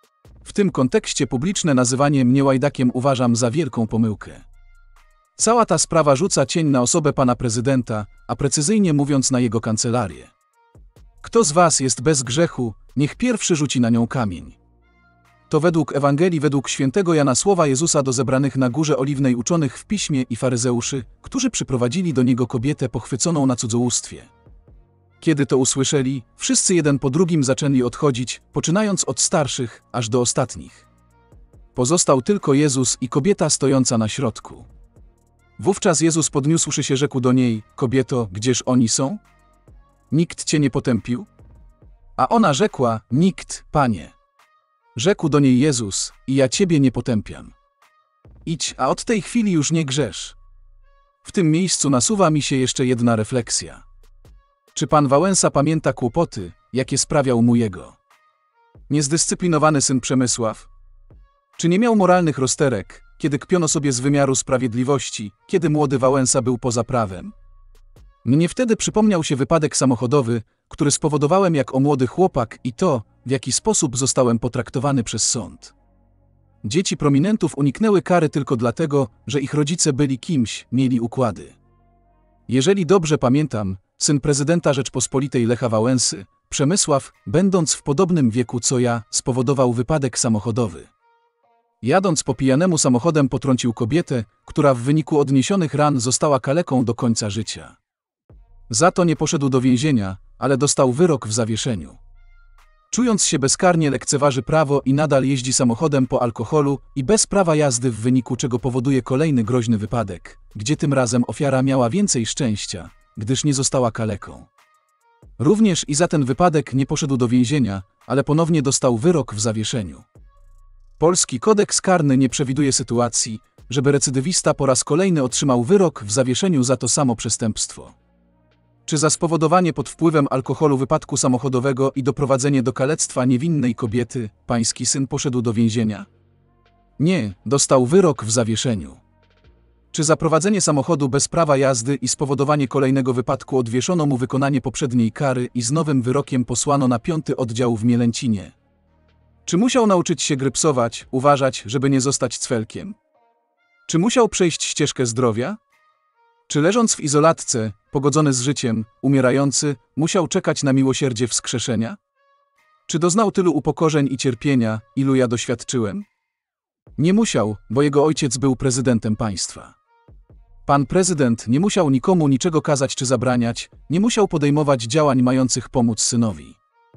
S1: W tym kontekście publiczne nazywanie mnie łajdakiem uważam za wielką pomyłkę. Cała ta sprawa rzuca cień na osobę pana prezydenta, a precyzyjnie mówiąc na jego kancelarię. Kto z was jest bez grzechu, niech pierwszy rzuci na nią kamień. To według Ewangelii według świętego Jana słowa Jezusa do zebranych na Górze Oliwnej uczonych w piśmie i faryzeuszy, którzy przyprowadzili do niego kobietę pochwyconą na cudzołóstwie. Kiedy to usłyszeli, wszyscy jeden po drugim zaczęli odchodzić, poczynając od starszych, aż do ostatnich. Pozostał tylko Jezus i kobieta stojąca na środku. Wówczas Jezus podniósłszy się rzekł do niej: Kobieto, gdzież oni są? Nikt cię nie potępił? A ona rzekła: Nikt, Panie. Rzekł do niej Jezus: I ja ciebie nie potępiam. Idź, a od tej chwili już nie grzesz. W tym miejscu nasuwa mi się jeszcze jedna refleksja. Czy pan Wałęsa pamięta kłopoty, jakie sprawiał mu jego niezdyscyplinowany syn Przemysław? Czy nie miał moralnych rozterek, kiedy kpiono sobie z wymiaru sprawiedliwości, kiedy młody Wałęsa był poza prawem? Mnie wtedy przypomniał się wypadek samochodowy, który spowodowałem jako młody chłopak i to, w jaki sposób zostałem potraktowany przez sąd. Dzieci prominentów uniknęły kary tylko dlatego, że ich rodzice byli kimś, mieli układy. Jeżeli dobrze pamiętam, syn prezydenta Rzeczpospolitej Lecha Wałęsy, Przemysław, będąc w podobnym wieku co ja, spowodował wypadek samochodowy. Jadąc po pijanemu samochodem potrącił kobietę, która w wyniku odniesionych ran została kaleką do końca życia. Za to nie poszedł do więzienia, ale dostał wyrok w zawieszeniu. Czując się bezkarnie lekceważy prawo i nadal jeździ samochodem po alkoholu i bez prawa jazdy, w wyniku czego powoduje kolejny groźny wypadek, gdzie tym razem ofiara miała więcej szczęścia, gdyż nie została kaleką. Również i za ten wypadek nie poszedł do więzienia, ale ponownie dostał wyrok w zawieszeniu. Polski kodeks karny nie przewiduje sytuacji, żeby recydywista po raz kolejny otrzymał wyrok w zawieszeniu za to samo przestępstwo. Czy za spowodowanie pod wpływem alkoholu wypadku samochodowego i doprowadzenie do kalectwa niewinnej kobiety pański syn poszedł do więzienia? Nie, dostał wyrok w zawieszeniu. Czy za prowadzenie samochodu bez prawa jazdy i spowodowanie kolejnego wypadku odwieszono mu wykonanie poprzedniej kary i z nowym wyrokiem posłano na 5. oddział w Mielęcinie? Czy musiał nauczyć się grypsować, uważać, żeby nie zostać cwelkiem? Czy musiał przejść ścieżkę zdrowia? Czy leżąc w izolatce, pogodzony z życiem, umierający, musiał czekać na miłosierdzie wskrzeszenia? Czy doznał tylu upokorzeń i cierpienia, ilu ja doświadczyłem? Nie musiał, bo jego ojciec był prezydentem państwa. Pan prezydent nie musiał nikomu niczego kazać czy zabraniać, nie musiał podejmować działań mających pomóc synowi.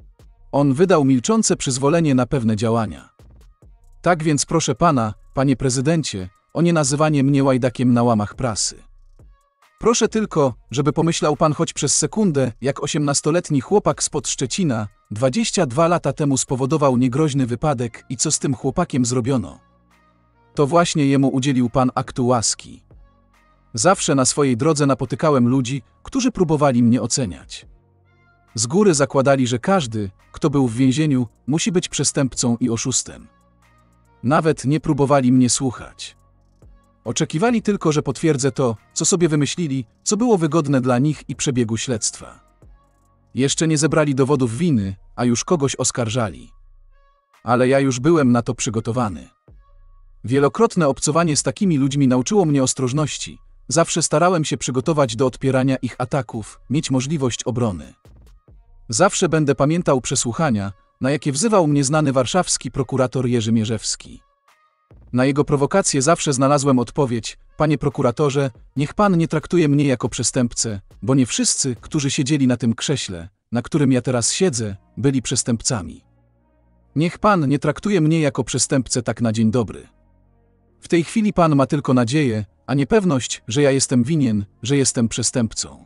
S1: On wydał milczące przyzwolenie na pewne działania. Tak więc proszę pana, panie prezydencie, o nie nazywanie mnie łajdakiem na łamach prasy. Proszę tylko, żeby pomyślał pan choć przez sekundę, jak 18-letni chłopak spod Szczecina 22 lata temu spowodował niegroźny wypadek i co z tym chłopakiem zrobiono. To właśnie jemu udzielił pan aktu łaski. Zawsze na swojej drodze napotykałem ludzi, którzy próbowali mnie oceniać. Z góry zakładali, że każdy, kto był w więzieniu, musi być przestępcą i oszustem. Nawet nie próbowali mnie słuchać. Oczekiwali tylko, że potwierdzę to, co sobie wymyślili, co było wygodne dla nich i przebiegu śledztwa. Jeszcze nie zebrali dowodów winy, a już kogoś oskarżali. Ale ja już byłem na to przygotowany. Wielokrotne obcowanie z takimi ludźmi nauczyło mnie ostrożności. Zawsze starałem się przygotować do odpierania ich ataków, mieć możliwość obrony. Zawsze będę pamiętał przesłuchania, na jakie wzywał mnie znany warszawski prokurator Jerzy Mierzewski. Na jego prowokację zawsze znalazłem odpowiedź: panie prokuratorze, niech pan nie traktuje mnie jako przestępcę, bo nie wszyscy, którzy siedzieli na tym krześle, na którym ja teraz siedzę, byli przestępcami. Niech pan nie traktuje mnie jako przestępcę tak na dzień dobry. W tej chwili pan ma tylko nadzieję, a nie pewność, że ja jestem winien, że jestem przestępcą.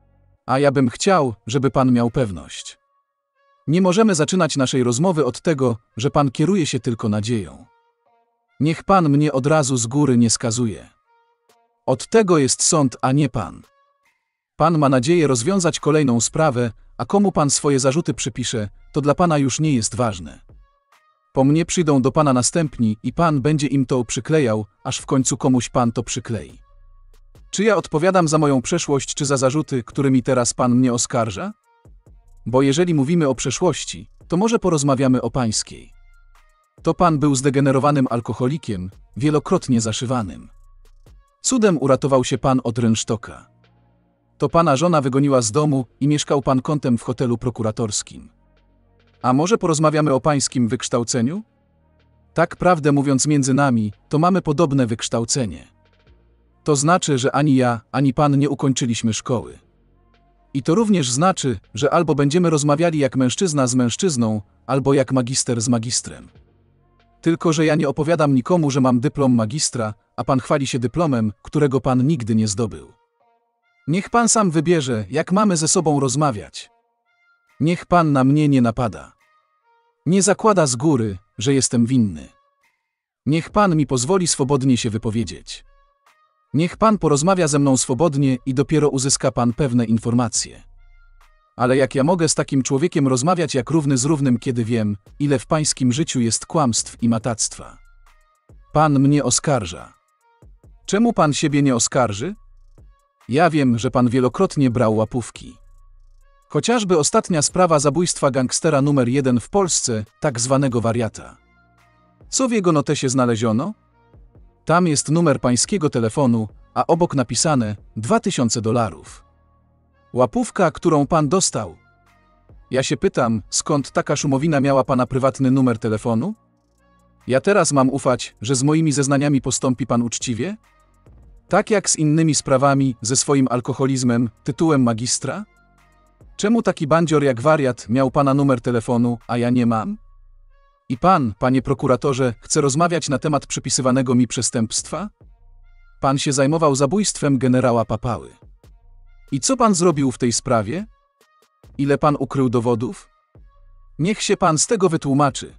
S1: A ja bym chciał, żeby pan miał pewność. Nie możemy zaczynać naszej rozmowy od tego, że pan kieruje się tylko nadzieją. Niech pan mnie od razu z góry nie skazuje. Od tego jest sąd, a nie pan. Pan ma nadzieję rozwiązać kolejną sprawę, a komu pan swoje zarzuty przypisze, to dla pana już nie jest ważne. Po mnie przyjdą do pana następni i pan będzie im to przyklejał, aż w końcu komuś pan to przyklei. Czy ja odpowiadam za moją przeszłość, czy za zarzuty, którymi teraz pan mnie oskarża? Bo jeżeli mówimy o przeszłości, to może porozmawiamy o pańskiej. To pan był zdegenerowanym alkoholikiem, wielokrotnie zaszywanym. Cudem uratował się pan od rynsztoka. To pana żona wygoniła z domu i mieszkał pan kątem w hotelu prokuratorskim. A może porozmawiamy o pańskim wykształceniu? Tak prawdę mówiąc między nami, to mamy podobne wykształcenie. To znaczy, że ani ja, ani pan nie ukończyliśmy szkoły. I to również znaczy, że albo będziemy rozmawiali jak mężczyzna z mężczyzną, albo jak magister z magistrem. Tylko że ja nie opowiadam nikomu, że mam dyplom magistra, a pan chwali się dyplomem, którego pan nigdy nie zdobył. Niech pan sam wybierze, jak mamy ze sobą rozmawiać. Niech pan na mnie nie napada. Nie zakłada z góry, że jestem winny. Niech pan mi pozwoli swobodnie się wypowiedzieć. Niech pan porozmawia ze mną swobodnie i dopiero uzyska pan pewne informacje. Ale jak ja mogę z takim człowiekiem rozmawiać jak równy z równym, kiedy wiem, ile w pańskim życiu jest kłamstw i matactwa? Pan mnie oskarża. Czemu pan siebie nie oskarży? Ja wiem, że pan wielokrotnie brał łapówki. Chociażby ostatnia sprawa zabójstwa gangstera numer 1 w Polsce, tak zwanego wariata. Co w jego notesie znaleziono? Tam jest numer pańskiego telefonu, a obok napisane $2000. Łapówka, którą pan dostał. Ja się pytam, skąd taka szumowina miała pana prywatny numer telefonu? Ja teraz mam ufać, że z moimi zeznaniami postąpi pan uczciwie? Tak jak z innymi sprawami, ze swoim alkoholizmem, tytułem magistra? Czemu taki bandzior jak wariat miał pana numer telefonu, a ja nie mam? I pan, panie prokuratorze, chce rozmawiać na temat przypisywanego mi przestępstwa? Pan się zajmował zabójstwem generała Papały. I co pan zrobił w tej sprawie? Ile pan ukrył dowodów? Niech się pan z tego wytłumaczy.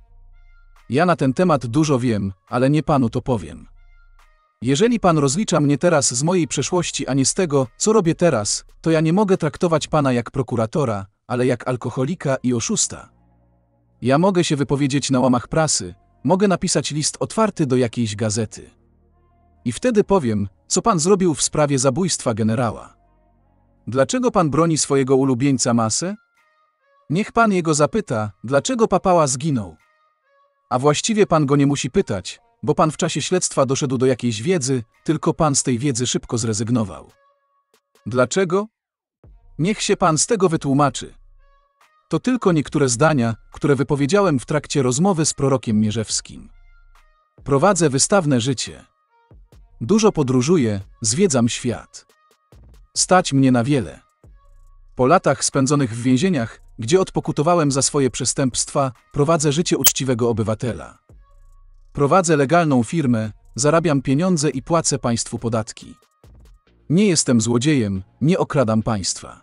S1: Ja na ten temat dużo wiem, ale nie panu to powiem. Jeżeli pan rozlicza mnie teraz z mojej przeszłości, a nie z tego, co robię teraz, to ja nie mogę traktować pana jak prokuratora, ale jak alkoholika i oszusta. Ja mogę się wypowiedzieć na łamach prasy, mogę napisać list otwarty do jakiejś gazety. I wtedy powiem, co pan zrobił w sprawie zabójstwa generała. Dlaczego pan broni swojego ulubieńca Masę? Niech pan jego zapyta, dlaczego Papała zginął. A właściwie pan go nie musi pytać, bo pan w czasie śledztwa doszedł do jakiejś wiedzy, tylko pan z tej wiedzy szybko zrezygnował. Dlaczego? Niech się pan z tego wytłumaczy. To tylko niektóre zdania, które wypowiedziałem w trakcie rozmowy z prorokiem Mierzewskim. Prowadzę wystawne życie. Dużo podróżuję, zwiedzam świat. Stać mnie na wiele. Po latach spędzonych w więzieniach, gdzie odpokutowałem za swoje przestępstwa, prowadzę życie uczciwego obywatela. Prowadzę legalną firmę, zarabiam pieniądze i płacę państwu podatki. Nie jestem złodziejem, nie okradam państwa.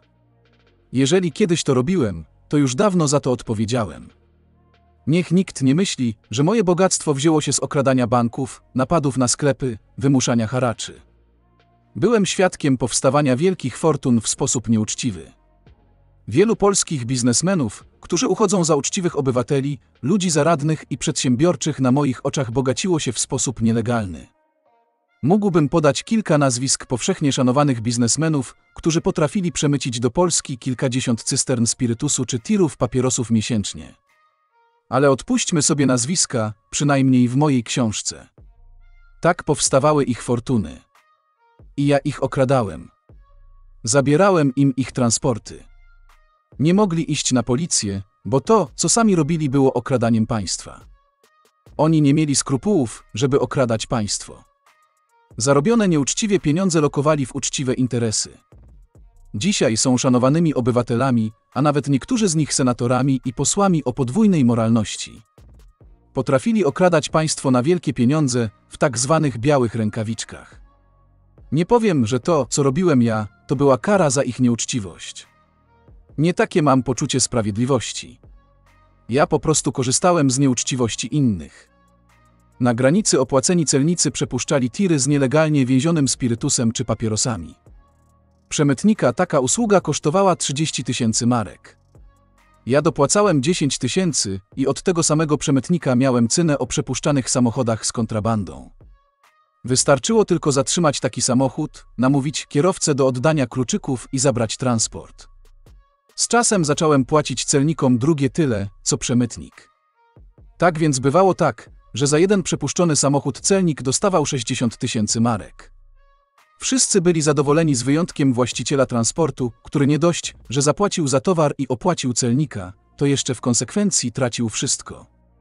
S1: Jeżeli kiedyś to robiłem, to już dawno za to odpowiedziałem. Niech nikt nie myśli, że moje bogactwo wzięło się z okradania banków, napadów na sklepy, wymuszania haraczy. Byłem świadkiem powstawania wielkich fortun w sposób nieuczciwy. Wielu polskich biznesmenów, którzy uchodzą za uczciwych obywateli, ludzi zaradnych i przedsiębiorczych na moich oczach bogaciło się w sposób nielegalny. Mógłbym podać kilka nazwisk powszechnie szanowanych biznesmenów, którzy potrafili przemycić do Polski kilkadziesiąt cystern spirytusu czy tirów papierosów miesięcznie. Ale odpuśćmy sobie nazwiska, przynajmniej w mojej książce. Tak powstawały ich fortuny. I ja ich okradałem. Zabierałem im ich transporty. Nie mogli iść na policję, bo to, co sami robili, było okradaniem państwa. Oni nie mieli skrupułów, żeby okradać państwo. Zarobione nieuczciwie pieniądze lokowali w uczciwe interesy. Dzisiaj są szanowanymi obywatelami, a nawet niektórzy z nich senatorami i posłami o podwójnej moralności. Potrafili okradać państwo na wielkie pieniądze w tak zwanych białych rękawiczkach. Nie powiem, że to, co robiłem ja, to była kara za ich nieuczciwość. Nie takie mam poczucie sprawiedliwości. Ja po prostu korzystałem z nieuczciwości innych. Na granicy opłaceni celnicy przepuszczali tiry z nielegalnie więzionym spirytusem czy papierosami. Przemytnika taka usługa kosztowała 30 000 marek. Ja dopłacałem 10 000 i od tego samego przemytnika miałem cynę o przepuszczanych samochodach z kontrabandą. Wystarczyło tylko zatrzymać taki samochód, namówić kierowcę do oddania kluczyków i zabrać transport. Z czasem zacząłem płacić celnikom drugie tyle, co przemytnik. Tak więc bywało tak, że za jeden przepuszczony samochód celnik dostawał 60 000 marek. Wszyscy byli zadowoleni z wyjątkiem właściciela transportu, który nie dość, że zapłacił za towar i opłacił celnika, to jeszcze w konsekwencji tracił wszystko.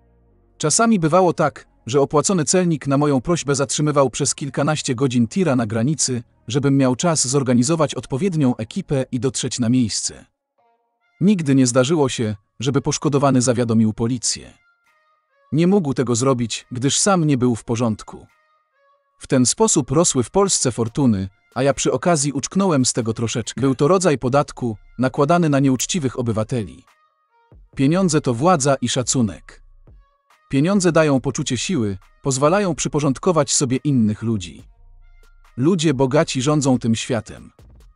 S1: Czasami bywało tak, że opłacony celnik na moją prośbę zatrzymywał przez kilkanaście godzin tira na granicy, żebym miał czas zorganizować odpowiednią ekipę i dotrzeć na miejsce. Nigdy nie zdarzyło się, żeby poszkodowany zawiadomił policję. Nie mógł tego zrobić, gdyż sam nie był w porządku. W ten sposób rosły w Polsce fortuny, a ja przy okazji uczknąłem z tego troszeczkę. Był to rodzaj podatku, nakładany na nieuczciwych obywateli. Pieniądze to władza i szacunek. Pieniądze dają poczucie siły, pozwalają przyporządkować sobie innych ludzi. Ludzie bogaci rządzą tym światem.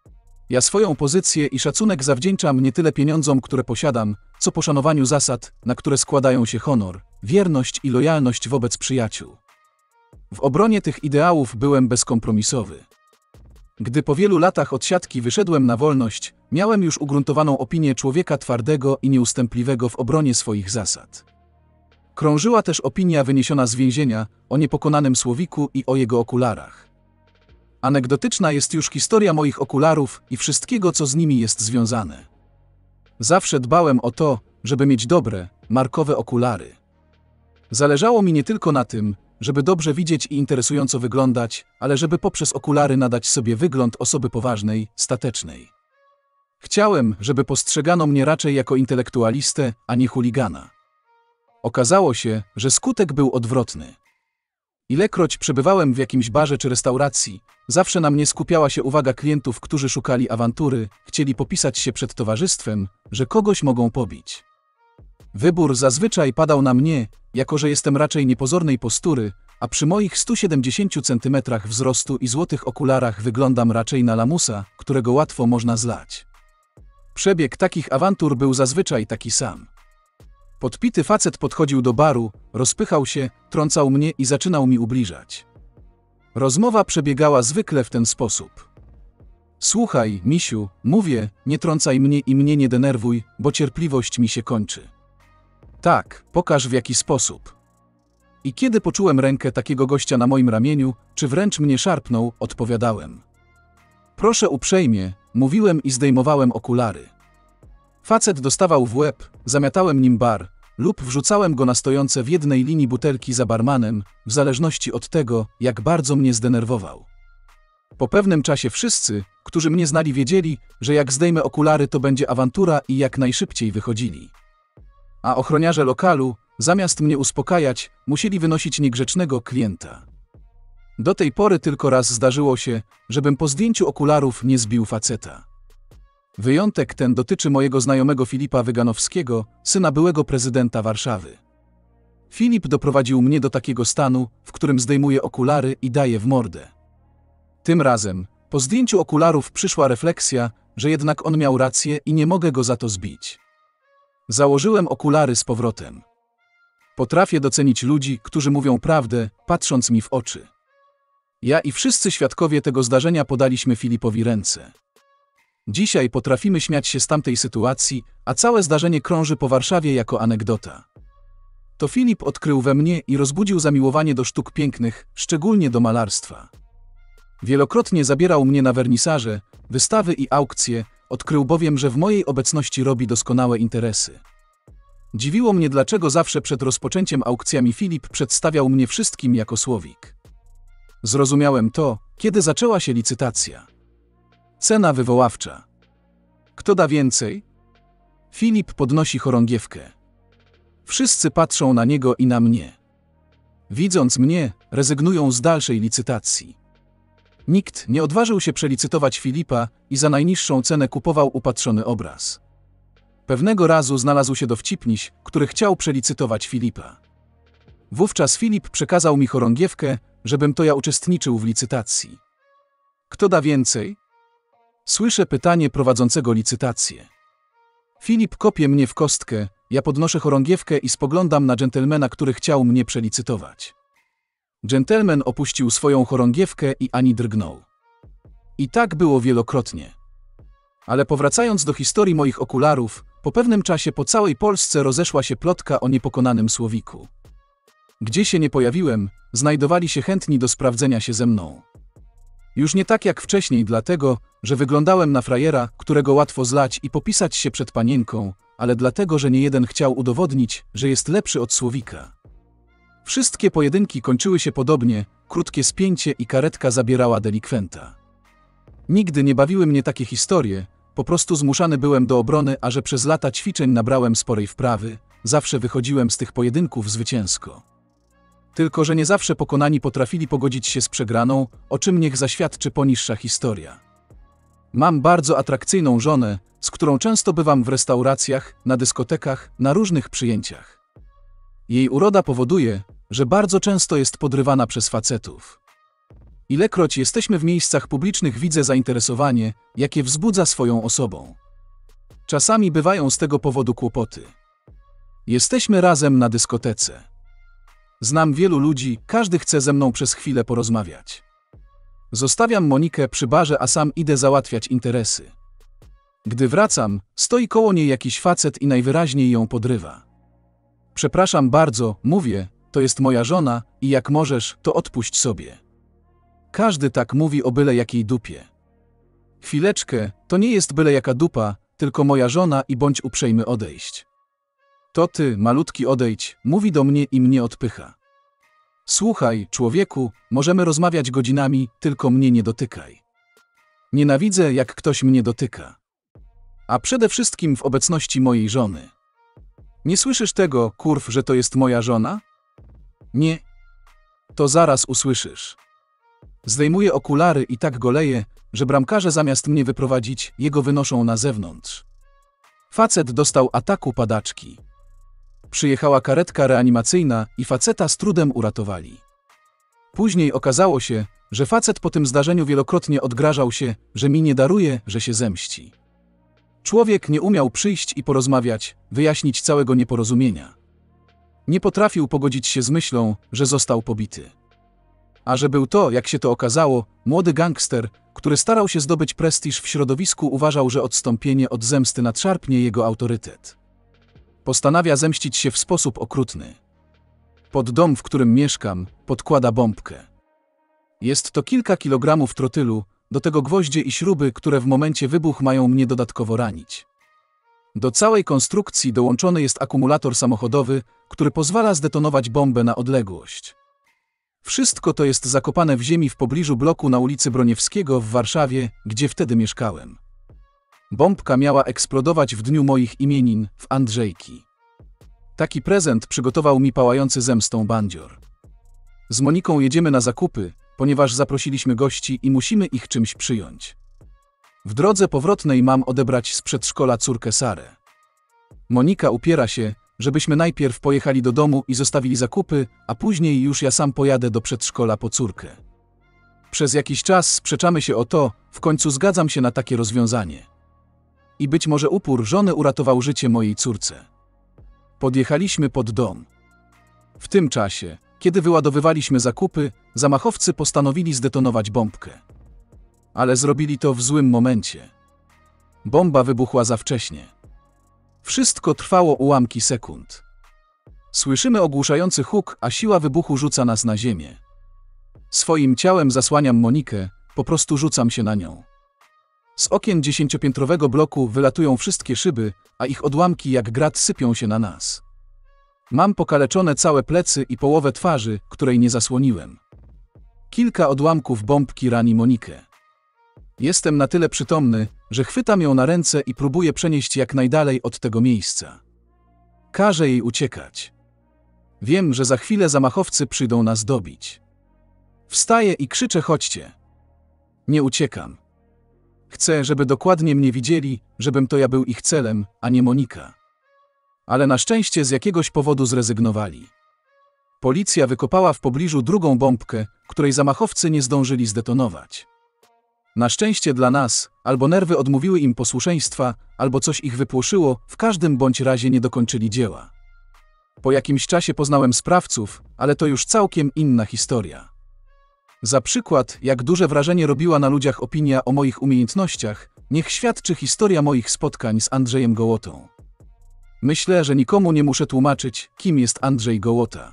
S1: Ja swoją pozycję i szacunek zawdzięczam nie tyle pieniądzom, które posiadam, co poszanowaniu zasad, na które składają się honor, wierność i lojalność wobec przyjaciół. W obronie tych ideałów byłem bezkompromisowy. Gdy po wielu latach od siatki wyszedłem na wolność, miałem już ugruntowaną opinię człowieka twardego i nieustępliwego w obronie swoich zasad. Krążyła też opinia wyniesiona z więzienia o niepokonanym Słowiku i o jego okularach. Anegdotyczna jest już historia moich okularów i wszystkiego, co z nimi jest związane. Zawsze dbałem o to, żeby mieć dobre, markowe okulary. Zależało mi nie tylko na tym, żeby dobrze widzieć i interesująco wyglądać, ale żeby poprzez okulary nadać sobie wygląd osoby poważnej, statecznej. Chciałem, żeby postrzegano mnie raczej jako intelektualistę, a nie chuligana. Okazało się, że skutek był odwrotny. Ilekroć przebywałem w jakimś barze czy restauracji, zawsze na mnie skupiała się uwaga klientów, którzy szukali awantury, chcieli popisać się przed towarzystwem, że kogoś mogą pobić. Wybór zazwyczaj padał na mnie, jako że jestem raczej niepozornej postury, a przy moich 170 cm wzrostu i złotych okularach wyglądam raczej na lamusa, którego łatwo można zlać. Przebieg takich awantur był zazwyczaj taki sam. Podpity facet podchodził do baru, rozpychał się, trącał mnie i zaczynał mi ubliżać. Rozmowa przebiegała zwykle w ten sposób. Słuchaj, misiu, mówię, nie trącaj mnie i mnie nie denerwuj, bo cierpliwość mi się kończy. Tak, pokaż w jaki sposób. I kiedy poczułem rękę takiego gościa na moim ramieniu, czy wręcz mnie szarpnął, odpowiadałem. Proszę uprzejmie, mówiłem i zdejmowałem okulary. Facet dostawał w łeb, zamiatałem nim bar, lub wrzucałem go na stojące w jednej linii butelki za barmanem, w zależności od tego, jak bardzo mnie zdenerwował. Po pewnym czasie wszyscy, którzy mnie znali, wiedzieli, że jak zdejmę okulary, to będzie awantura i jak najszybciej wychodzili. A ochroniarze lokalu, zamiast mnie uspokajać, musieli wynosić niegrzecznego klienta. Do tej pory tylko raz zdarzyło się, żebym po zdjęciu okularów nie zbił faceta. Wyjątek ten dotyczy mojego znajomego Filipa Wyganowskiego, syna byłego prezydenta Warszawy. Filip doprowadził mnie do takiego stanu, w którym zdejmuję okulary i daję w mordę. Tym razem, po zdjęciu okularów przyszła refleksja, że jednak on miał rację i nie mogę go za to zbić. Założyłem okulary z powrotem. Potrafię docenić ludzi, którzy mówią prawdę, patrząc mi w oczy. Ja i wszyscy świadkowie tego zdarzenia podaliśmy Filipowi ręce. Dzisiaj potrafimy śmiać się z tamtej sytuacji, a całe zdarzenie krąży po Warszawie jako anegdota. To Filip odkrył we mnie i rozbudził zamiłowanie do sztuk pięknych, szczególnie do malarstwa. Wielokrotnie zabierał mnie na wernisaże, wystawy i aukcje, odkrył bowiem, że w mojej obecności robi doskonałe interesy. Dziwiło mnie, dlaczego zawsze przed rozpoczęciem aukcjami Filip przedstawiał mnie wszystkim jako Słowik. Zrozumiałem to, kiedy zaczęła się licytacja. Cena wywoławcza. Kto da więcej? Filip podnosi chorągiewkę. Wszyscy patrzą na niego i na mnie. Widząc mnie, rezygnują z dalszej licytacji. Nikt nie odważył się przelicytować Filipa i za najniższą cenę kupował upatrzony obraz. Pewnego razu znalazł się dowcipniś, który chciał przelicytować Filipa. Wówczas Filip przekazał mi chorągiewkę, żebym to ja uczestniczył w licytacji. Kto da więcej? Słyszę pytanie prowadzącego licytację. Filip kopie mnie w kostkę, ja podnoszę chorągiewkę i spoglądam na dżentelmena, który chciał mnie przelicytować. Dżentelmen opuścił swoją chorągiewkę i ani drgnął. I tak było wielokrotnie. Ale powracając do historii moich okularów, po pewnym czasie po całej Polsce rozeszła się plotka o niepokonanym Słowiku. Gdzie się nie pojawiłem, znajdowali się chętni do sprawdzenia się ze mną. Już nie tak jak wcześniej, dlatego, że wyglądałem na frajera, którego łatwo zlać i popisać się przed panienką, ale dlatego, że niejeden chciał udowodnić, że jest lepszy od Słowika. Wszystkie pojedynki kończyły się podobnie, krótkie spięcie i karetka zabierała delikwenta. Nigdy nie bawiły mnie takie historie, po prostu zmuszany byłem do obrony, a że przez lata ćwiczeń nabrałem sporej wprawy, zawsze wychodziłem z tych pojedynków zwycięsko. Tylko że nie zawsze pokonani potrafili pogodzić się z przegraną, o czym niech zaświadczy poniższa historia. Mam bardzo atrakcyjną żonę, z którą często bywam w restauracjach, na dyskotekach, na różnych przyjęciach. Jej uroda powoduje, że bardzo często jest podrywana przez facetów. Ilekroć jesteśmy w miejscach publicznych, widzę zainteresowanie, jakie wzbudza swoją osobą. Czasami bywają z tego powodu kłopoty. Jesteśmy razem na dyskotece. Znam wielu ludzi, każdy chce ze mną przez chwilę porozmawiać. Zostawiam Monikę przy barze, a sam idę załatwiać interesy. Gdy wracam, stoi koło niej jakiś facet i najwyraźniej ją podrywa. Przepraszam bardzo, mówię, to jest moja żona i jak możesz, to odpuść sobie. Każdy tak mówi o byle jakiej dupie. Chwileczkę, to nie jest byle jaka dupa, tylko moja żona i bądź uprzejmy odejść. To ty, malutki, odejdź, mówi do mnie i mnie odpycha. Słuchaj, człowieku, możemy rozmawiać godzinami, tylko mnie nie dotykaj. Nienawidzę, jak ktoś mnie dotyka. A przede wszystkim w obecności mojej żony. Nie słyszysz tego, kurw, że to jest moja żona? Nie. To zaraz usłyszysz. Zdejmuję okulary i tak goleję, że bramkarze zamiast mnie wyprowadzić, jego wynoszą na zewnątrz. Facet dostał ataku padaczki. Przyjechała karetka reanimacyjna i faceta z trudem uratowali. Później okazało się, że facet po tym zdarzeniu wielokrotnie odgrażał się, że mi nie daruje, że się zemści. Człowiek nie umiał przyjść i porozmawiać, wyjaśnić całego nieporozumienia. Nie potrafił pogodzić się z myślą, że został pobity. A że był to, jak się to okazało, młody gangster, który starał się zdobyć prestiż w środowisku, uważał, że odstąpienie od zemsty nadszarpnie jego autorytet. Postanawia zemścić się w sposób okrutny. Pod dom, w którym mieszkam, podkłada bombkę. Jest to kilka kilogramów trotylu, do tego gwoździe i śruby, które w momencie wybuchu mają mnie dodatkowo ranić. Do całej konstrukcji dołączony jest akumulator samochodowy, który pozwala zdetonować bombę na odległość. Wszystko to jest zakopane w ziemi w pobliżu bloku na ulicy Broniewskiego w Warszawie, gdzie wtedy mieszkałem. Bombka miała eksplodować w dniu moich imienin, w Andrzejki. Taki prezent przygotował mi pałający zemstą bandzior. Z Moniką jedziemy na zakupy, ponieważ zaprosiliśmy gości i musimy ich czymś przyjąć. W drodze powrotnej mam odebrać z przedszkola córkę Sarę. Monika upiera się, żebyśmy najpierw pojechali do domu i zostawili zakupy, a później już ja sam pojadę do przedszkola po córkę. Przez jakiś czas sprzeczamy się o to, w końcu zgadzam się na takie rozwiązanie. I być może upór żony uratował życie mojej córce. Podjechaliśmy pod dom. W tym czasie, kiedy wyładowywaliśmy zakupy, zamachowcy postanowili zdetonować bombkę. Ale zrobili to w złym momencie. Bomba wybuchła za wcześnie. Wszystko trwało ułamki sekund. Słyszymy ogłuszający huk, a siła wybuchu rzuca nas na ziemię. Swoim ciałem zasłaniam Monikę, po prostu rzucam się na nią. Z okien 10-piętrowego bloku wylatują wszystkie szyby, a ich odłamki jak grat sypią się na nas. Mam pokaleczone całe plecy i połowę twarzy, której nie zasłoniłem. Kilka odłamków bombki rani Monikę. Jestem na tyle przytomny, że chwytam ją na ręce i próbuję przenieść jak najdalej od tego miejsca. Każę jej uciekać. Wiem, że za chwilę zamachowcy przyjdą nas dobić. Wstaję i krzyczę: chodźcie. Nie uciekam. Chcę, żeby dokładnie mnie widzieli, żebym to ja był ich celem, a nie Monika. Ale na szczęście z jakiegoś powodu zrezygnowali. Policja wykopała w pobliżu drugą bombkę, której zamachowcy nie zdążyli zdetonować. Na szczęście dla nas, albo nerwy odmówiły im posłuszeństwa, albo coś ich wypłoszyło, w każdym bądź razie nie dokończyli dzieła. Po jakimś czasie poznałem sprawców, ale to już całkiem inna historia. Za przykład, jak duże wrażenie robiła na ludziach opinia o moich umiejętnościach, niech świadczy historia moich spotkań z Andrzejem Gołotą. Myślę, że nikomu nie muszę tłumaczyć, kim jest Andrzej Gołota.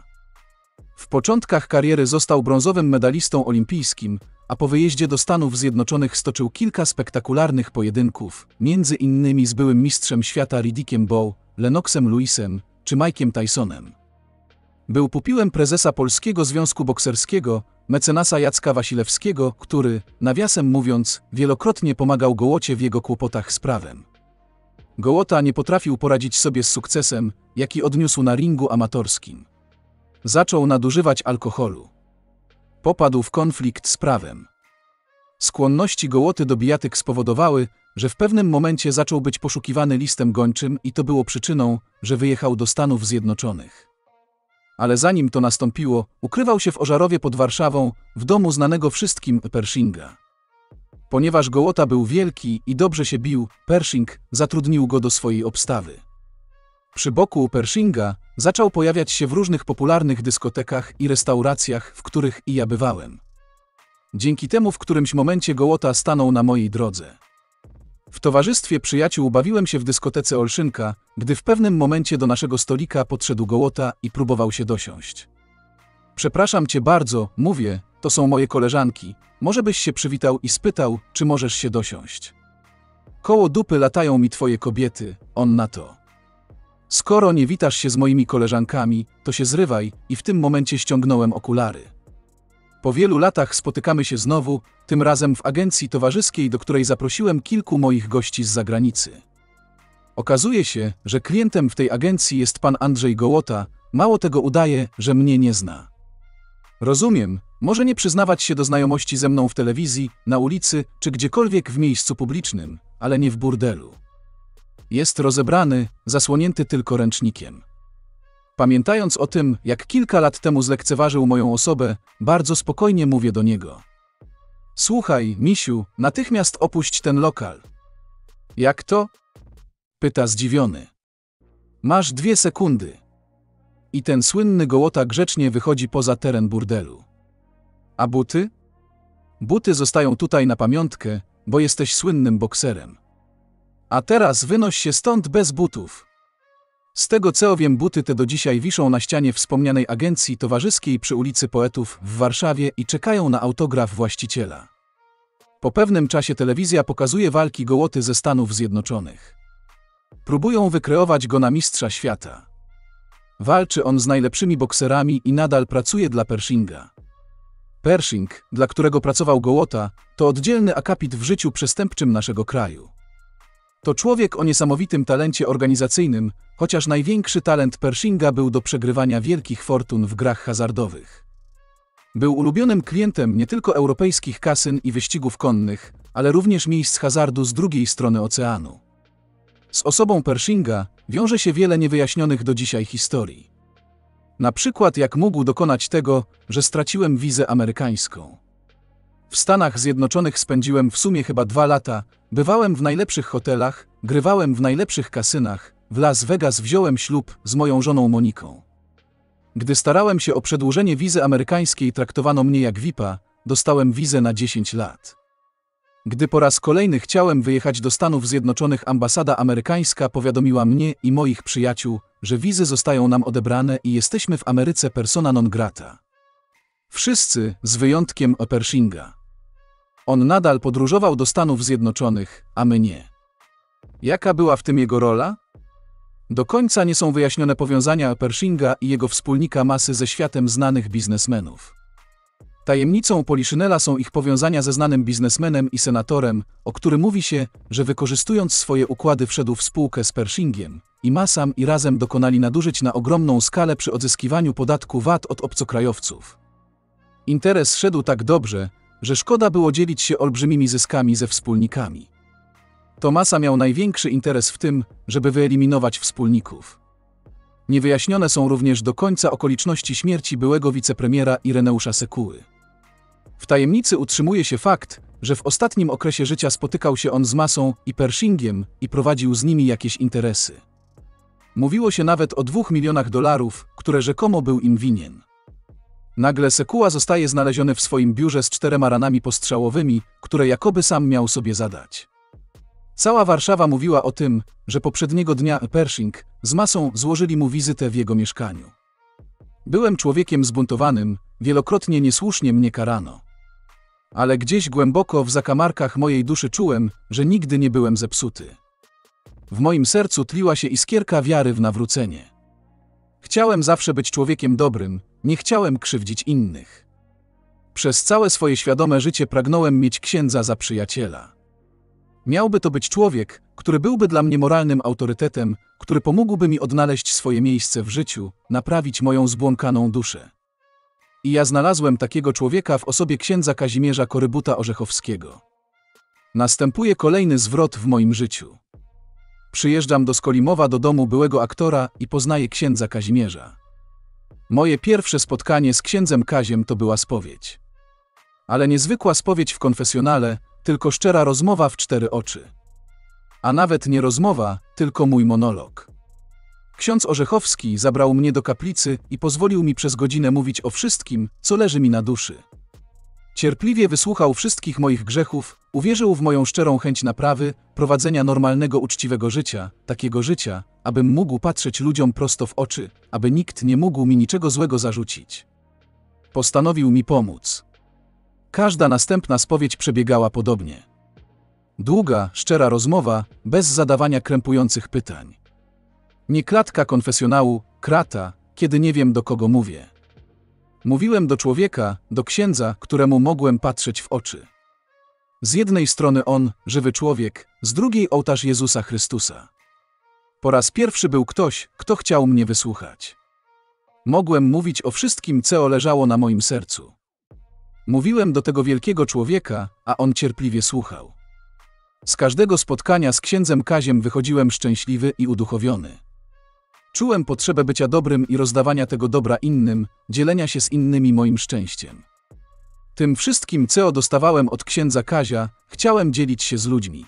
S1: W początkach kariery został brązowym medalistą olimpijskim, a po wyjeździe do Stanów Zjednoczonych stoczył kilka spektakularnych pojedynków, między innymi z byłym mistrzem świata Riddickiem Bowe, Lennoxem Lewisem czy Mike'iem Tysonem. Był pupilem prezesa Polskiego Związku Bokserskiego, mecenasa Jacka Wasilewskiego, który, nawiasem mówiąc, wielokrotnie pomagał Gołocie w jego kłopotach z prawem. Gołota nie potrafił poradzić sobie z sukcesem, jaki odniósł na ringu amatorskim. Zaczął nadużywać alkoholu. Popadł w konflikt z prawem. Skłonności Gołoty do bijatyk spowodowały, że w pewnym momencie zaczął być poszukiwany listem gończym i to było przyczyną, że wyjechał do Stanów Zjednoczonych. Ale zanim to nastąpiło, ukrywał się w Ożarowie pod Warszawą, w domu znanego wszystkim Pershinga. Ponieważ Gołota był wielki i dobrze się bił, Pershing zatrudnił go do swojej obstawy. Przy boku Pershinga zaczął pojawiać się w różnych popularnych dyskotekach i restauracjach, w których i ja bywałem. Dzięki temu w którymś momencie Gołota stanął na mojej drodze. W towarzystwie przyjaciół bawiłem się w dyskotece Olszynka, gdy w pewnym momencie do naszego stolika podszedł Gołota i próbował się dosiąść. Przepraszam cię bardzo, mówię, to są moje koleżanki, może byś się przywitał i spytał, czy możesz się dosiąść. Koło dupy latają mi twoje kobiety, on na to. Skoro nie witasz się z moimi koleżankami, to się zrywaj i w tym momencie ściągnąłem okulary. Po wielu latach spotykamy się znowu, tym razem w agencji towarzyskiej, do której zaprosiłem kilku moich gości z zagranicy. Okazuje się, że klientem w tej agencji jest pan Andrzej Gołota, mało tego udaje, że mnie nie zna. Rozumiem, może nie przyznawać się do znajomości ze mną w telewizji, na ulicy czy gdziekolwiek w miejscu publicznym, ale nie w burdelu. Jest rozebrany, zasłonięty tylko ręcznikiem. Pamiętając o tym, jak kilka lat temu zlekceważył moją osobę, bardzo spokojnie mówię do niego. Słuchaj, misiu, natychmiast opuść ten lokal. Jak to? Pyta zdziwiony. Masz 2 sekundy. I ten słynny Gołota grzecznie wychodzi poza teren burdelu. A buty? Buty zostają tutaj na pamiątkę, bo jesteś słynnym bokserem. A teraz wynoś się stąd bez butów. Z tego co wiem, buty te do dzisiaj wiszą na ścianie wspomnianej agencji towarzyskiej przy ulicy Poetów w Warszawie i czekają na autograf właściciela. Po pewnym czasie telewizja pokazuje walki Gołoty ze Stanów Zjednoczonych. Próbują wykreować go na mistrza świata. Walczy on z najlepszymi bokserami i nadal pracuje dla Pershinga. Pershing, dla którego pracował Gołota, to oddzielny akapit w życiu przestępczym naszego kraju. To człowiek o niesamowitym talencie organizacyjnym, chociaż największy talent Pershinga był do przegrywania wielkich fortun w grach hazardowych. Był ulubionym klientem nie tylko europejskich kasyn i wyścigów konnych, ale również miejsc hazardu z drugiej strony oceanu. Z osobą Pershinga wiąże się wiele niewyjaśnionych do dzisiaj historii. Na przykład jak mógł dokonać tego, że straciłem wizę amerykańską. W Stanach Zjednoczonych spędziłem w sumie chyba 2 lata, bywałem w najlepszych hotelach, grywałem w najlepszych kasynach, w Las Vegas wziąłem ślub z moją żoną Moniką. Gdy starałem się o przedłużenie wizy amerykańskiej, traktowano mnie jak VIP-a, dostałem wizę na 10 lat. Gdy po raz kolejny chciałem wyjechać do Stanów Zjednoczonych, ambasada amerykańska powiadomiła mnie i moich przyjaciół, że wizy zostają nam odebrane i jesteśmy w Ameryce persona non grata. Wszyscy, z wyjątkiem Pershinga. On nadal podróżował do Stanów Zjednoczonych, a my nie. Jaka była w tym jego rola? Do końca nie są wyjaśnione powiązania Pershinga i jego wspólnika Masy ze światem znanych biznesmenów. Tajemnicą Poliszynela są ich powiązania ze znanym biznesmenem i senatorem, o którym mówi się, że wykorzystując swoje układy wszedł w spółkę z Pershingiem i Masam i razem dokonali nadużyć na ogromną skalę przy odzyskiwaniu podatku VAT od obcokrajowców. Interes szedł tak dobrze, że szkoda było dzielić się olbrzymimi zyskami ze wspólnikami. To Masa miał największy interes w tym, żeby wyeliminować wspólników. Niewyjaśnione są również do końca okoliczności śmierci byłego wicepremiera Ireneusza Sekuły. W tajemnicy utrzymuje się fakt, że w ostatnim okresie życia spotykał się on z Masą i Pershingiem i prowadził z nimi jakieś interesy. Mówiło się nawet o $2 milionach, które rzekomo był im winien. Nagle Sekuła zostaje znaleziony w swoim biurze z 4 ranami postrzałowymi, które jakoby sam miał sobie zadać. Cała Warszawa mówiła o tym, że poprzedniego dnia Pershing z Masą złożyli mu wizytę w jego mieszkaniu. Byłem człowiekiem zbuntowanym, wielokrotnie niesłusznie mnie karano. Ale gdzieś głęboko w zakamarkach mojej duszy czułem, że nigdy nie byłem zepsuty. W moim sercu tliła się iskierka wiary w nawrócenie. Chciałem zawsze być człowiekiem dobrym, nie chciałem krzywdzić innych. Przez całe swoje świadome życie pragnąłem mieć księdza za przyjaciela. Miałby to być człowiek, który byłby dla mnie moralnym autorytetem, który pomógłby mi odnaleźć swoje miejsce w życiu, naprawić moją zbłąkaną duszę. I ja znalazłem takiego człowieka w osobie księdza Kazimierza Korybuta Orzechowskiego. Następuje kolejny zwrot w moim życiu. Przyjeżdżam do Skolimowa do domu byłego aktora i poznaję księdza Kazimierza. Moje pierwsze spotkanie z księdzem Kaziem to była spowiedź. Ale niezwykła spowiedź w konfesjonale, tylko szczera rozmowa w 4 oczy. A nawet nie rozmowa, tylko mój monolog. Ksiądz Orzechowski zabrał mnie do kaplicy i pozwolił mi przez godzinę mówić o wszystkim, co leży mi na duszy. Cierpliwie wysłuchał wszystkich moich grzechów, uwierzył w moją szczerą chęć naprawy, prowadzenia normalnego, uczciwego życia, takiego życia, abym mógł patrzeć ludziom prosto w oczy, aby nikt nie mógł mi niczego złego zarzucić. Postanowił mi pomóc. Każda następna spowiedź przebiegała podobnie. Długa, szczera rozmowa, bez zadawania krępujących pytań. Nie klatka konfesjonału, krata, kiedy nie wiem, do kogo mówię. Mówiłem do człowieka, do księdza, któremu mogłem patrzeć w oczy. Z jednej strony on, żywy człowiek, z drugiej ołtarz Jezusa Chrystusa. Po raz pierwszy był ktoś, kto chciał mnie wysłuchać. Mogłem mówić o wszystkim, co leżało na moim sercu. Mówiłem do tego wielkiego człowieka, a on cierpliwie słuchał. Z każdego spotkania z księdzem Kaziem wychodziłem szczęśliwy i uduchowiony. Czułem potrzebę bycia dobrym i rozdawania tego dobra innym, dzielenia się z innymi moim szczęściem. Tym wszystkim, co dostawałem od księdza Kazia, chciałem dzielić się z ludźmi.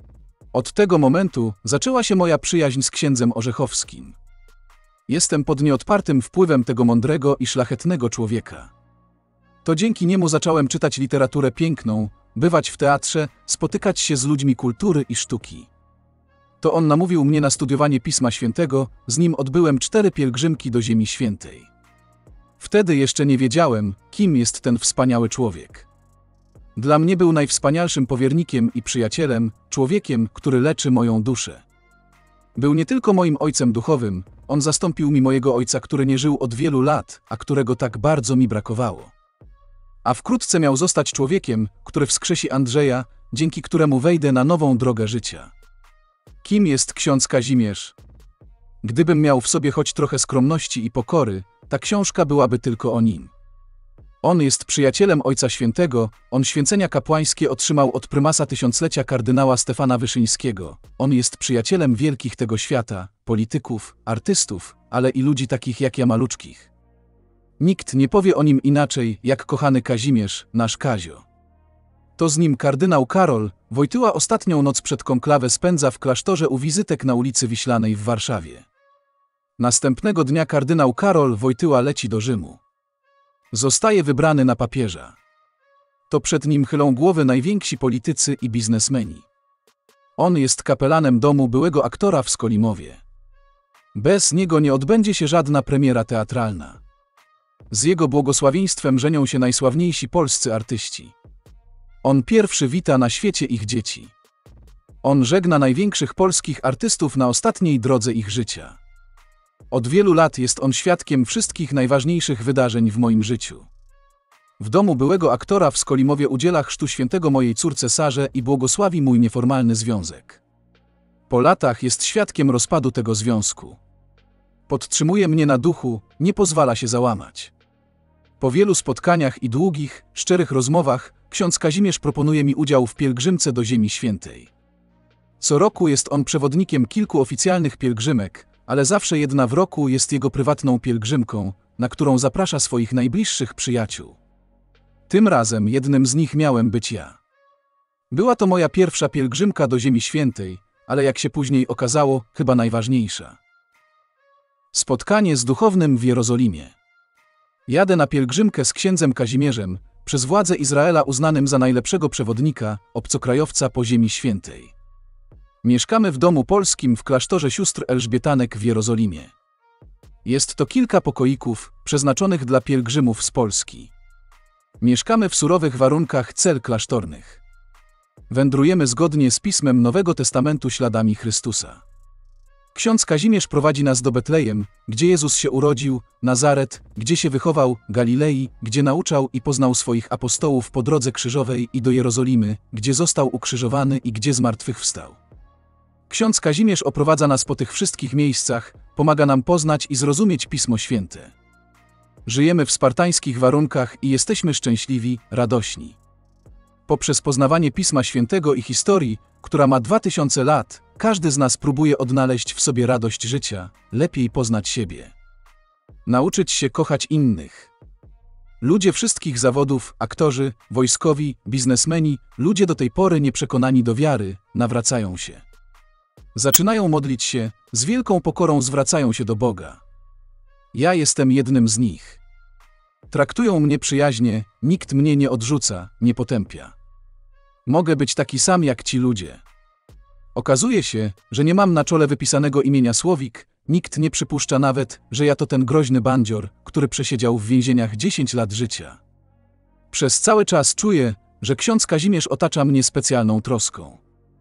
S1: Od tego momentu zaczęła się moja przyjaźń z księdzem Orzechowskim. Jestem pod nieodpartym wpływem tego mądrego i szlachetnego człowieka. To dzięki niemu zacząłem czytać literaturę piękną, bywać w teatrze, spotykać się z ludźmi kultury i sztuki. To on namówił mnie na studiowanie Pisma Świętego, z nim odbyłem 4 pielgrzymki do Ziemi Świętej. Wtedy jeszcze nie wiedziałem, kim jest ten wspaniały człowiek. Dla mnie był najwspanialszym powiernikiem i przyjacielem, człowiekiem, który leczy moją duszę. Był nie tylko moim ojcem duchowym, on zastąpił mi mojego ojca, który nie żył od wielu lat, a którego tak bardzo mi brakowało. A wkrótce miał zostać człowiekiem, który wskrzesi Andrzeja, dzięki któremu wejdę na nową drogę życia. Kim jest ksiądz Kazimierz? Gdybym miał w sobie choć trochę skromności i pokory, ta książka byłaby tylko o nim. On jest przyjacielem Ojca Świętego, on święcenia kapłańskie otrzymał od prymasa tysiąclecia kardynała Stefana Wyszyńskiego. On jest przyjacielem wielkich tego świata, polityków, artystów, ale i ludzi takich jak ja maluczkich. Nikt nie powie o nim inaczej, jak kochany Kazimierz, nasz Kazio. To z nim kardynał Karol Wojtyła ostatnią noc przed konklawę spędza w klasztorze u Wizytek na ulicy Wiślanej w Warszawie. Następnego dnia kardynał Karol Wojtyła leci do Rzymu. Zostaje wybrany na papieża. To przed nim chylą głowy najwięksi politycy i biznesmeni. On jest kapelanem domu byłego aktora w Skolimowie. Bez niego nie odbędzie się żadna premiera teatralna. Z jego błogosławieństwem żenią się najsławniejsi polscy artyści. On pierwszy wita na świecie ich dzieci. On żegna największych polskich artystów na ostatniej drodze ich życia. Od wielu lat jest on świadkiem wszystkich najważniejszych wydarzeń w moim życiu. W domu byłego aktora w Skolimowie udziela chrztu świętego mojej córce Sarze i błogosławi mój nieformalny związek. Po latach jest świadkiem rozpadu tego związku. Podtrzymuje mnie na duchu, nie pozwala się załamać. Po wielu spotkaniach i długich, szczerych rozmowach, ksiądz Kazimierz proponuje mi udział w pielgrzymce do Ziemi Świętej. Co roku jest on przewodnikiem kilku oficjalnych pielgrzymek, ale zawsze jedna w roku jest jego prywatną pielgrzymką, na którą zaprasza swoich najbliższych przyjaciół. Tym razem jednym z nich miałem być ja. Była to moja pierwsza pielgrzymka do Ziemi Świętej, ale jak się później okazało, chyba najważniejsza. Spotkanie z duchownym w Jerozolimie. Jadę na pielgrzymkę z księdzem Kazimierzem, przez władze Izraela uznanym za najlepszego przewodnika, obcokrajowca po Ziemi Świętej. Mieszkamy w domu polskim w klasztorze sióstr Elżbietanek w Jerozolimie. Jest to kilka pokoików, przeznaczonych dla pielgrzymów z Polski. Mieszkamy w surowych warunkach cel klasztornych. Wędrujemy zgodnie z Pismem Nowego Testamentu śladami Chrystusa. Ksiądz Kazimierz prowadzi nas do Betlejem, gdzie Jezus się urodził, Nazaret, gdzie się wychował, Galilei, gdzie nauczał i poznał swoich apostołów po drodze krzyżowej i do Jerozolimy, gdzie został ukrzyżowany i gdzie zmartwychwstał. Ksiądz Kazimierz oprowadza nas po tych wszystkich miejscach, pomaga nam poznać i zrozumieć Pismo Święte. Żyjemy w spartańskich warunkach i jesteśmy szczęśliwi, radośni. Poprzez poznawanie Pisma Świętego i historii, która ma 2000 lat, każdy z nas próbuje odnaleźć w sobie radość życia, lepiej poznać siebie. Nauczyć się kochać innych. Ludzie wszystkich zawodów, aktorzy, wojskowi, biznesmeni, ludzie do tej pory nieprzekonani do wiary, nawracają się. Zaczynają modlić się, z wielką pokorą zwracają się do Boga. Ja jestem jednym z nich. Traktują mnie przyjaźnie, nikt mnie nie odrzuca, nie potępia. Mogę być taki sam jak ci ludzie. Okazuje się, że nie mam na czole wypisanego imienia Słowik, nikt nie przypuszcza nawet, że ja to ten groźny bandzior, który przesiedział w więzieniach 10 lat życia. Przez cały czas czuję, że ksiądz Kazimierz otacza mnie specjalną troską.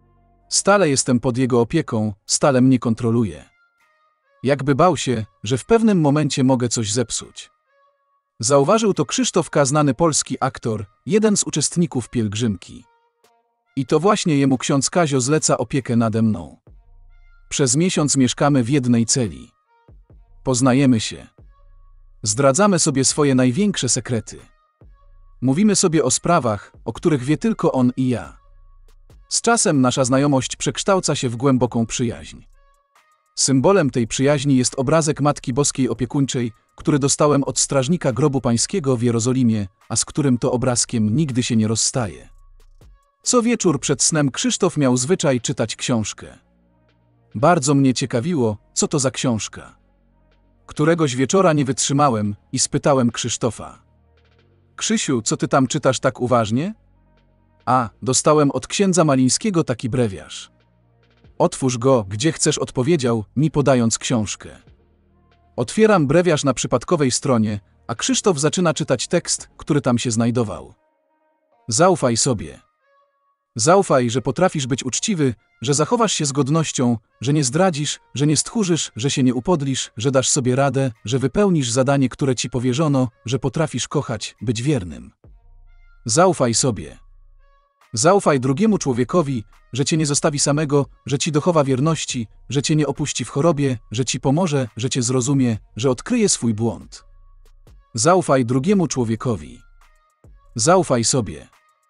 S1: Stale jestem pod jego opieką, stale mnie kontroluje. Jakby bał się, że w pewnym momencie mogę coś zepsuć. Zauważył to Krzysztof K., znany polski aktor, jeden z uczestników pielgrzymki. I to właśnie jemu ksiądz Kazio zleca opiekę nade mną. Przez miesiąc mieszkamy w jednej celi. Poznajemy się. Zdradzamy sobie swoje największe sekrety. Mówimy sobie o sprawach, o których wie tylko on i ja. Z czasem nasza znajomość przekształca się w głęboką przyjaźń. Symbolem tej przyjaźni jest obrazek Matki Boskiej Opiekuńczej, który dostałem od strażnika grobu pańskiego w Jerozolimie, a z którym to obrazkiem nigdy się nie rozstaje. Co wieczór przed snem Krzysztof miał zwyczaj czytać książkę. Bardzo mnie ciekawiło, co to za książka. Któregoś wieczora nie wytrzymałem i spytałem Krzysztofa: Krzysiu, co ty tam czytasz tak uważnie? A, dostałem od księdza Malińskiego taki brewiarz. Otwórz go, gdzie chcesz, odpowiedział, mi podając książkę. Otwieram brewiarz na przypadkowej stronie, a Krzysztof zaczyna czytać tekst, który tam się znajdował. Zaufaj sobie. Zaufaj, że potrafisz być uczciwy, że zachowasz się z godnością, że nie zdradzisz, że nie stchórzysz, że się nie upodlisz, że dasz sobie radę, że wypełnisz zadanie, które ci powierzono, że potrafisz kochać, być wiernym. Zaufaj sobie. Zaufaj drugiemu człowiekowi, że cię nie zostawi samego, że ci dochowa wierności, że cię nie opuści w chorobie, że ci pomoże, że cię zrozumie, że odkryje swój błąd. Zaufaj drugiemu człowiekowi. Zaufaj sobie.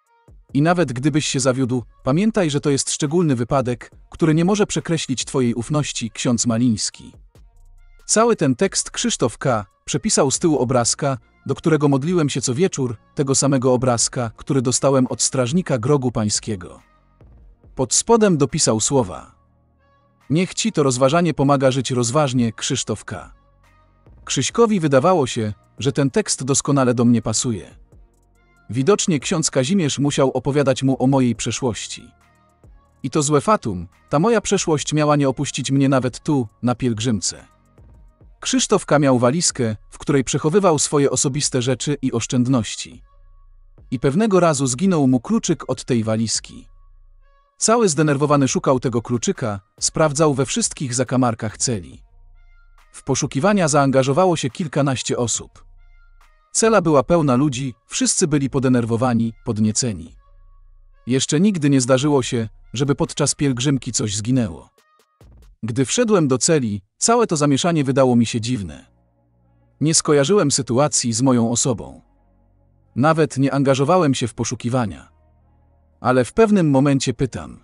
S1: I nawet gdybyś się zawiódł, pamiętaj, że to jest szczególny wypadek, który nie może przekreślić twojej ufności, ksiądz Maliński. Cały ten tekst Krzysztof K. przepisał z tyłu obrazka, do którego modliłem się co wieczór, tego samego obrazka, który dostałem od strażnika grobu pańskiego. Pod spodem dopisał słowa: Niech ci to rozważanie pomaga żyć rozważnie, Krzysztof K. Krzyśkowi wydawało się, że ten tekst doskonale do mnie pasuje. Widocznie ksiądz Kazimierz musiał opowiadać mu o mojej przeszłości. I to złe fatum, ta moja przeszłość miała nie opuścić mnie nawet tu, na pielgrzymce. Krzysztof K. miał walizkę, w której przechowywał swoje osobiste rzeczy i oszczędności. I pewnego razu zginął mu kluczyk od tej walizki. Cały zdenerwowany szukał tego kluczyka, sprawdzał we wszystkich zakamarkach celi. W poszukiwania zaangażowało się kilkanaście osób. Cela była pełna ludzi, wszyscy byli podenerwowani, podnieceni. Jeszcze nigdy nie zdarzyło się, żeby podczas pielgrzymki coś zginęło. Gdy wszedłem do celi, całe to zamieszanie wydało mi się dziwne. Nie skojarzyłem sytuacji z moją osobą. Nawet nie angażowałem się w poszukiwania. Ale w pewnym momencie pytam: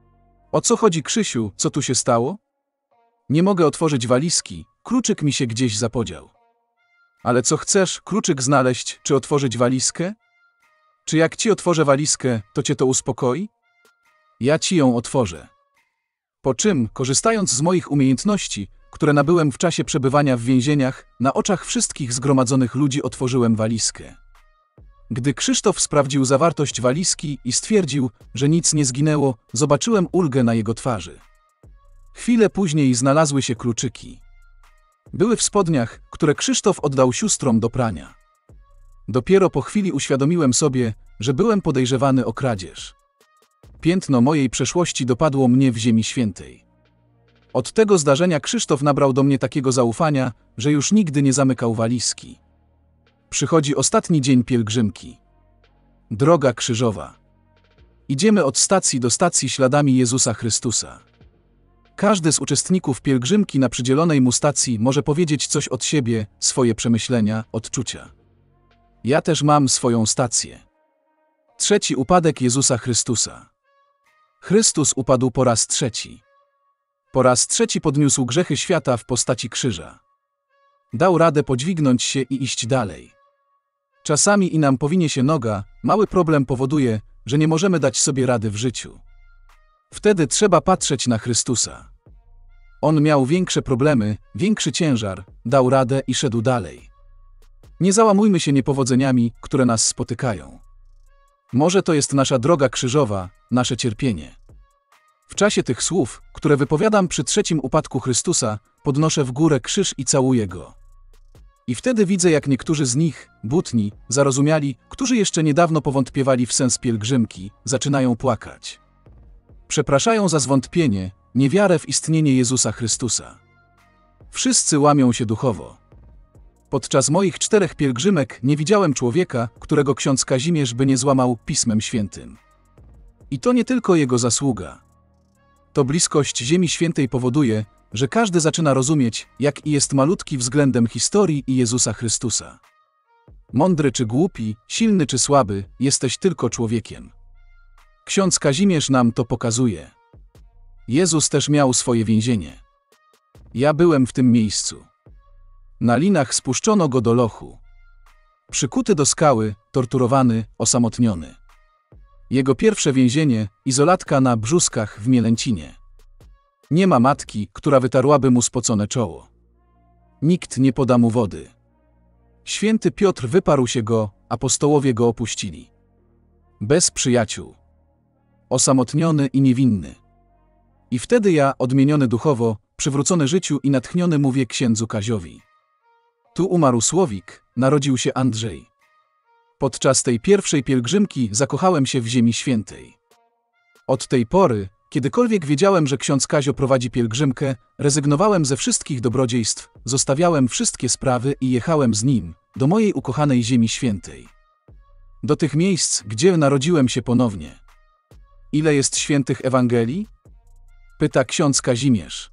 S1: o co chodzi, Krzysiu, co tu się stało? Nie mogę otworzyć walizki, kluczyk mi się gdzieś zapodział. Ale co chcesz, kluczyk znaleźć, czy otworzyć walizkę? Czy jak ci otworzę walizkę, to cię to uspokoi? Ja ci ją otworzę. Po czym, korzystając z moich umiejętności, które nabyłem w czasie przebywania w więzieniach, na oczach wszystkich zgromadzonych ludzi otworzyłem walizkę. Gdy Krzysztof sprawdził zawartość walizki i stwierdził, że nic nie zginęło, zobaczyłem ulgę na jego twarzy. Chwilę później znalazły się kluczyki. Były w spodniach, które Krzysztof oddał sióstrom do prania. Dopiero po chwili uświadomiłem sobie, że byłem podejrzewany o kradzież. Piętno mojej przeszłości dopadło mnie w Ziemi Świętej. Od tego zdarzenia Krzysztof nabrał do mnie takiego zaufania, że już nigdy nie zamykał walizki. Przychodzi ostatni dzień pielgrzymki. Droga krzyżowa. Idziemy od stacji do stacji śladami Jezusa Chrystusa. Każdy z uczestników pielgrzymki na przydzielonej mu stacji może powiedzieć coś od siebie, swoje przemyślenia, odczucia. Ja też mam swoją stację. Trzeci upadek Jezusa Chrystusa. Chrystus upadł po raz trzeci. Po raz trzeci podniósł grzechy świata w postaci krzyża. Dał radę podźwignąć się i iść dalej. Czasami i nam powinie się noga, mały problem powoduje, że nie możemy dać sobie rady w życiu. Wtedy trzeba patrzeć na Chrystusa. On miał większe problemy, większy ciężar, dał radę i szedł dalej. Nie załamujmy się niepowodzeniami, które nas spotykają. Może to jest nasza droga krzyżowa, nasze cierpienie. W czasie tych słów, które wypowiadam przy trzecim upadku Chrystusa, podnoszę w górę krzyż i całuję go. I wtedy widzę, jak niektórzy z nich, butni, zarozumiali, którzy jeszcze niedawno powątpiewali w sens pielgrzymki, zaczynają płakać. Przepraszają za zwątpienie, niewiarę w istnienie Jezusa Chrystusa. Wszyscy łamią się duchowo. Podczas moich 4 pielgrzymek nie widziałem człowieka, którego ksiądz Kazimierz by nie złamał Pismem Świętym. I to nie tylko jego zasługa. To bliskość Ziemi Świętej powoduje, że każdy zaczyna rozumieć, jaki jest malutki względem historii i Jezusa Chrystusa. Mądry czy głupi, silny czy słaby, jesteś tylko człowiekiem. Ksiądz Kazimierz nam to pokazuje. Jezus też miał swoje więzienie. Ja byłem w tym miejscu. Na linach spuszczono go do lochu. Przykuty do skały, torturowany, osamotniony. Jego pierwsze więzienie, izolatka na Brzuskach w Mielęcinie. Nie ma matki, która wytarłaby mu spocone czoło. Nikt nie poda mu wody. Święty Piotr wyparł się go, apostołowie go opuścili. Bez przyjaciół. Osamotniony i niewinny. I wtedy ja, odmieniony duchowo, przywrócony życiu i natchniony mówię księdzu Kaziowi. Tu umarł Słowik, narodził się Andrzej. Podczas tej pierwszej pielgrzymki zakochałem się w Ziemi Świętej. Od tej pory, kiedykolwiek wiedziałem, że ksiądz Kazio prowadzi pielgrzymkę, rezygnowałem ze wszystkich dobrodziejstw, zostawiałem wszystkie sprawy i jechałem z nim do mojej ukochanej Ziemi Świętej. Do tych miejsc, gdzie narodziłem się ponownie. Ile jest świętych Ewangelii? Pyta ksiądz Kazimierz.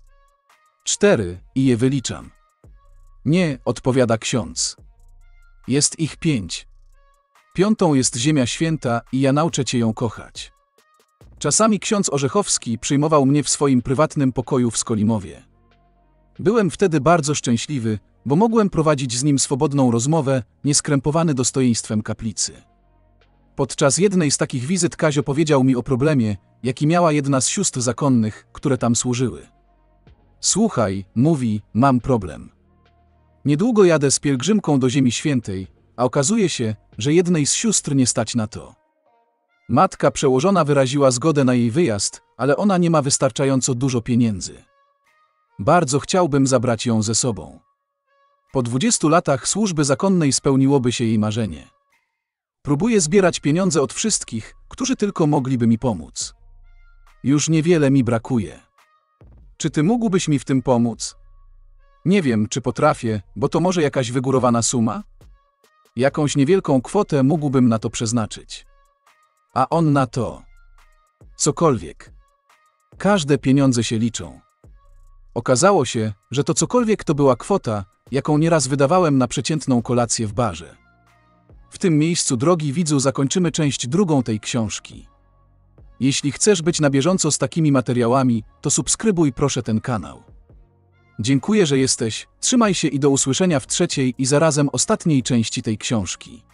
S1: 4 i je wyliczam. Nie, odpowiada ksiądz. Jest ich 5. 5. jest Ziemia Święta i ja nauczę cię ją kochać. Czasami ksiądz Orzechowski przyjmował mnie w swoim prywatnym pokoju w Skolimowie. Byłem wtedy bardzo szczęśliwy, bo mogłem prowadzić z nim swobodną rozmowę, nieskrępowany dostojeństwem kaplicy. Podczas jednej z takich wizyt Kazio powiedział mi o problemie, jaki miała jedna z sióstr zakonnych, które tam służyły. Słuchaj, mówi, mam problem. Niedługo jadę z pielgrzymką do Ziemi Świętej, a okazuje się, że jednej z sióstr nie stać na to. Matka przełożona wyraziła zgodę na jej wyjazd, ale ona nie ma wystarczająco dużo pieniędzy. Bardzo chciałbym zabrać ją ze sobą. Po 20 latach służby zakonnej spełniłoby się jej marzenie. Próbuję zbierać pieniądze od wszystkich, którzy tylko mogliby mi pomóc. Już niewiele mi brakuje. Czy ty mógłbyś mi w tym pomóc? Nie wiem, czy potrafię, bo to może jakaś wygórowana suma? Jakąś niewielką kwotę mógłbym na to przeznaczyć. A on na to. Cokolwiek. Każde pieniądze się liczą. Okazało się, że to cokolwiek to była kwota, jaką nieraz wydawałem na przeciętną kolację w barze. W tym miejscu, drogi widzu, zakończymy część 2 tej książki. Jeśli chcesz być na bieżąco z takimi materiałami, to subskrybuj proszę ten kanał. Dziękuję, że jesteś, trzymaj się i do usłyszenia w 3. i zarazem ostatniej części tej książki.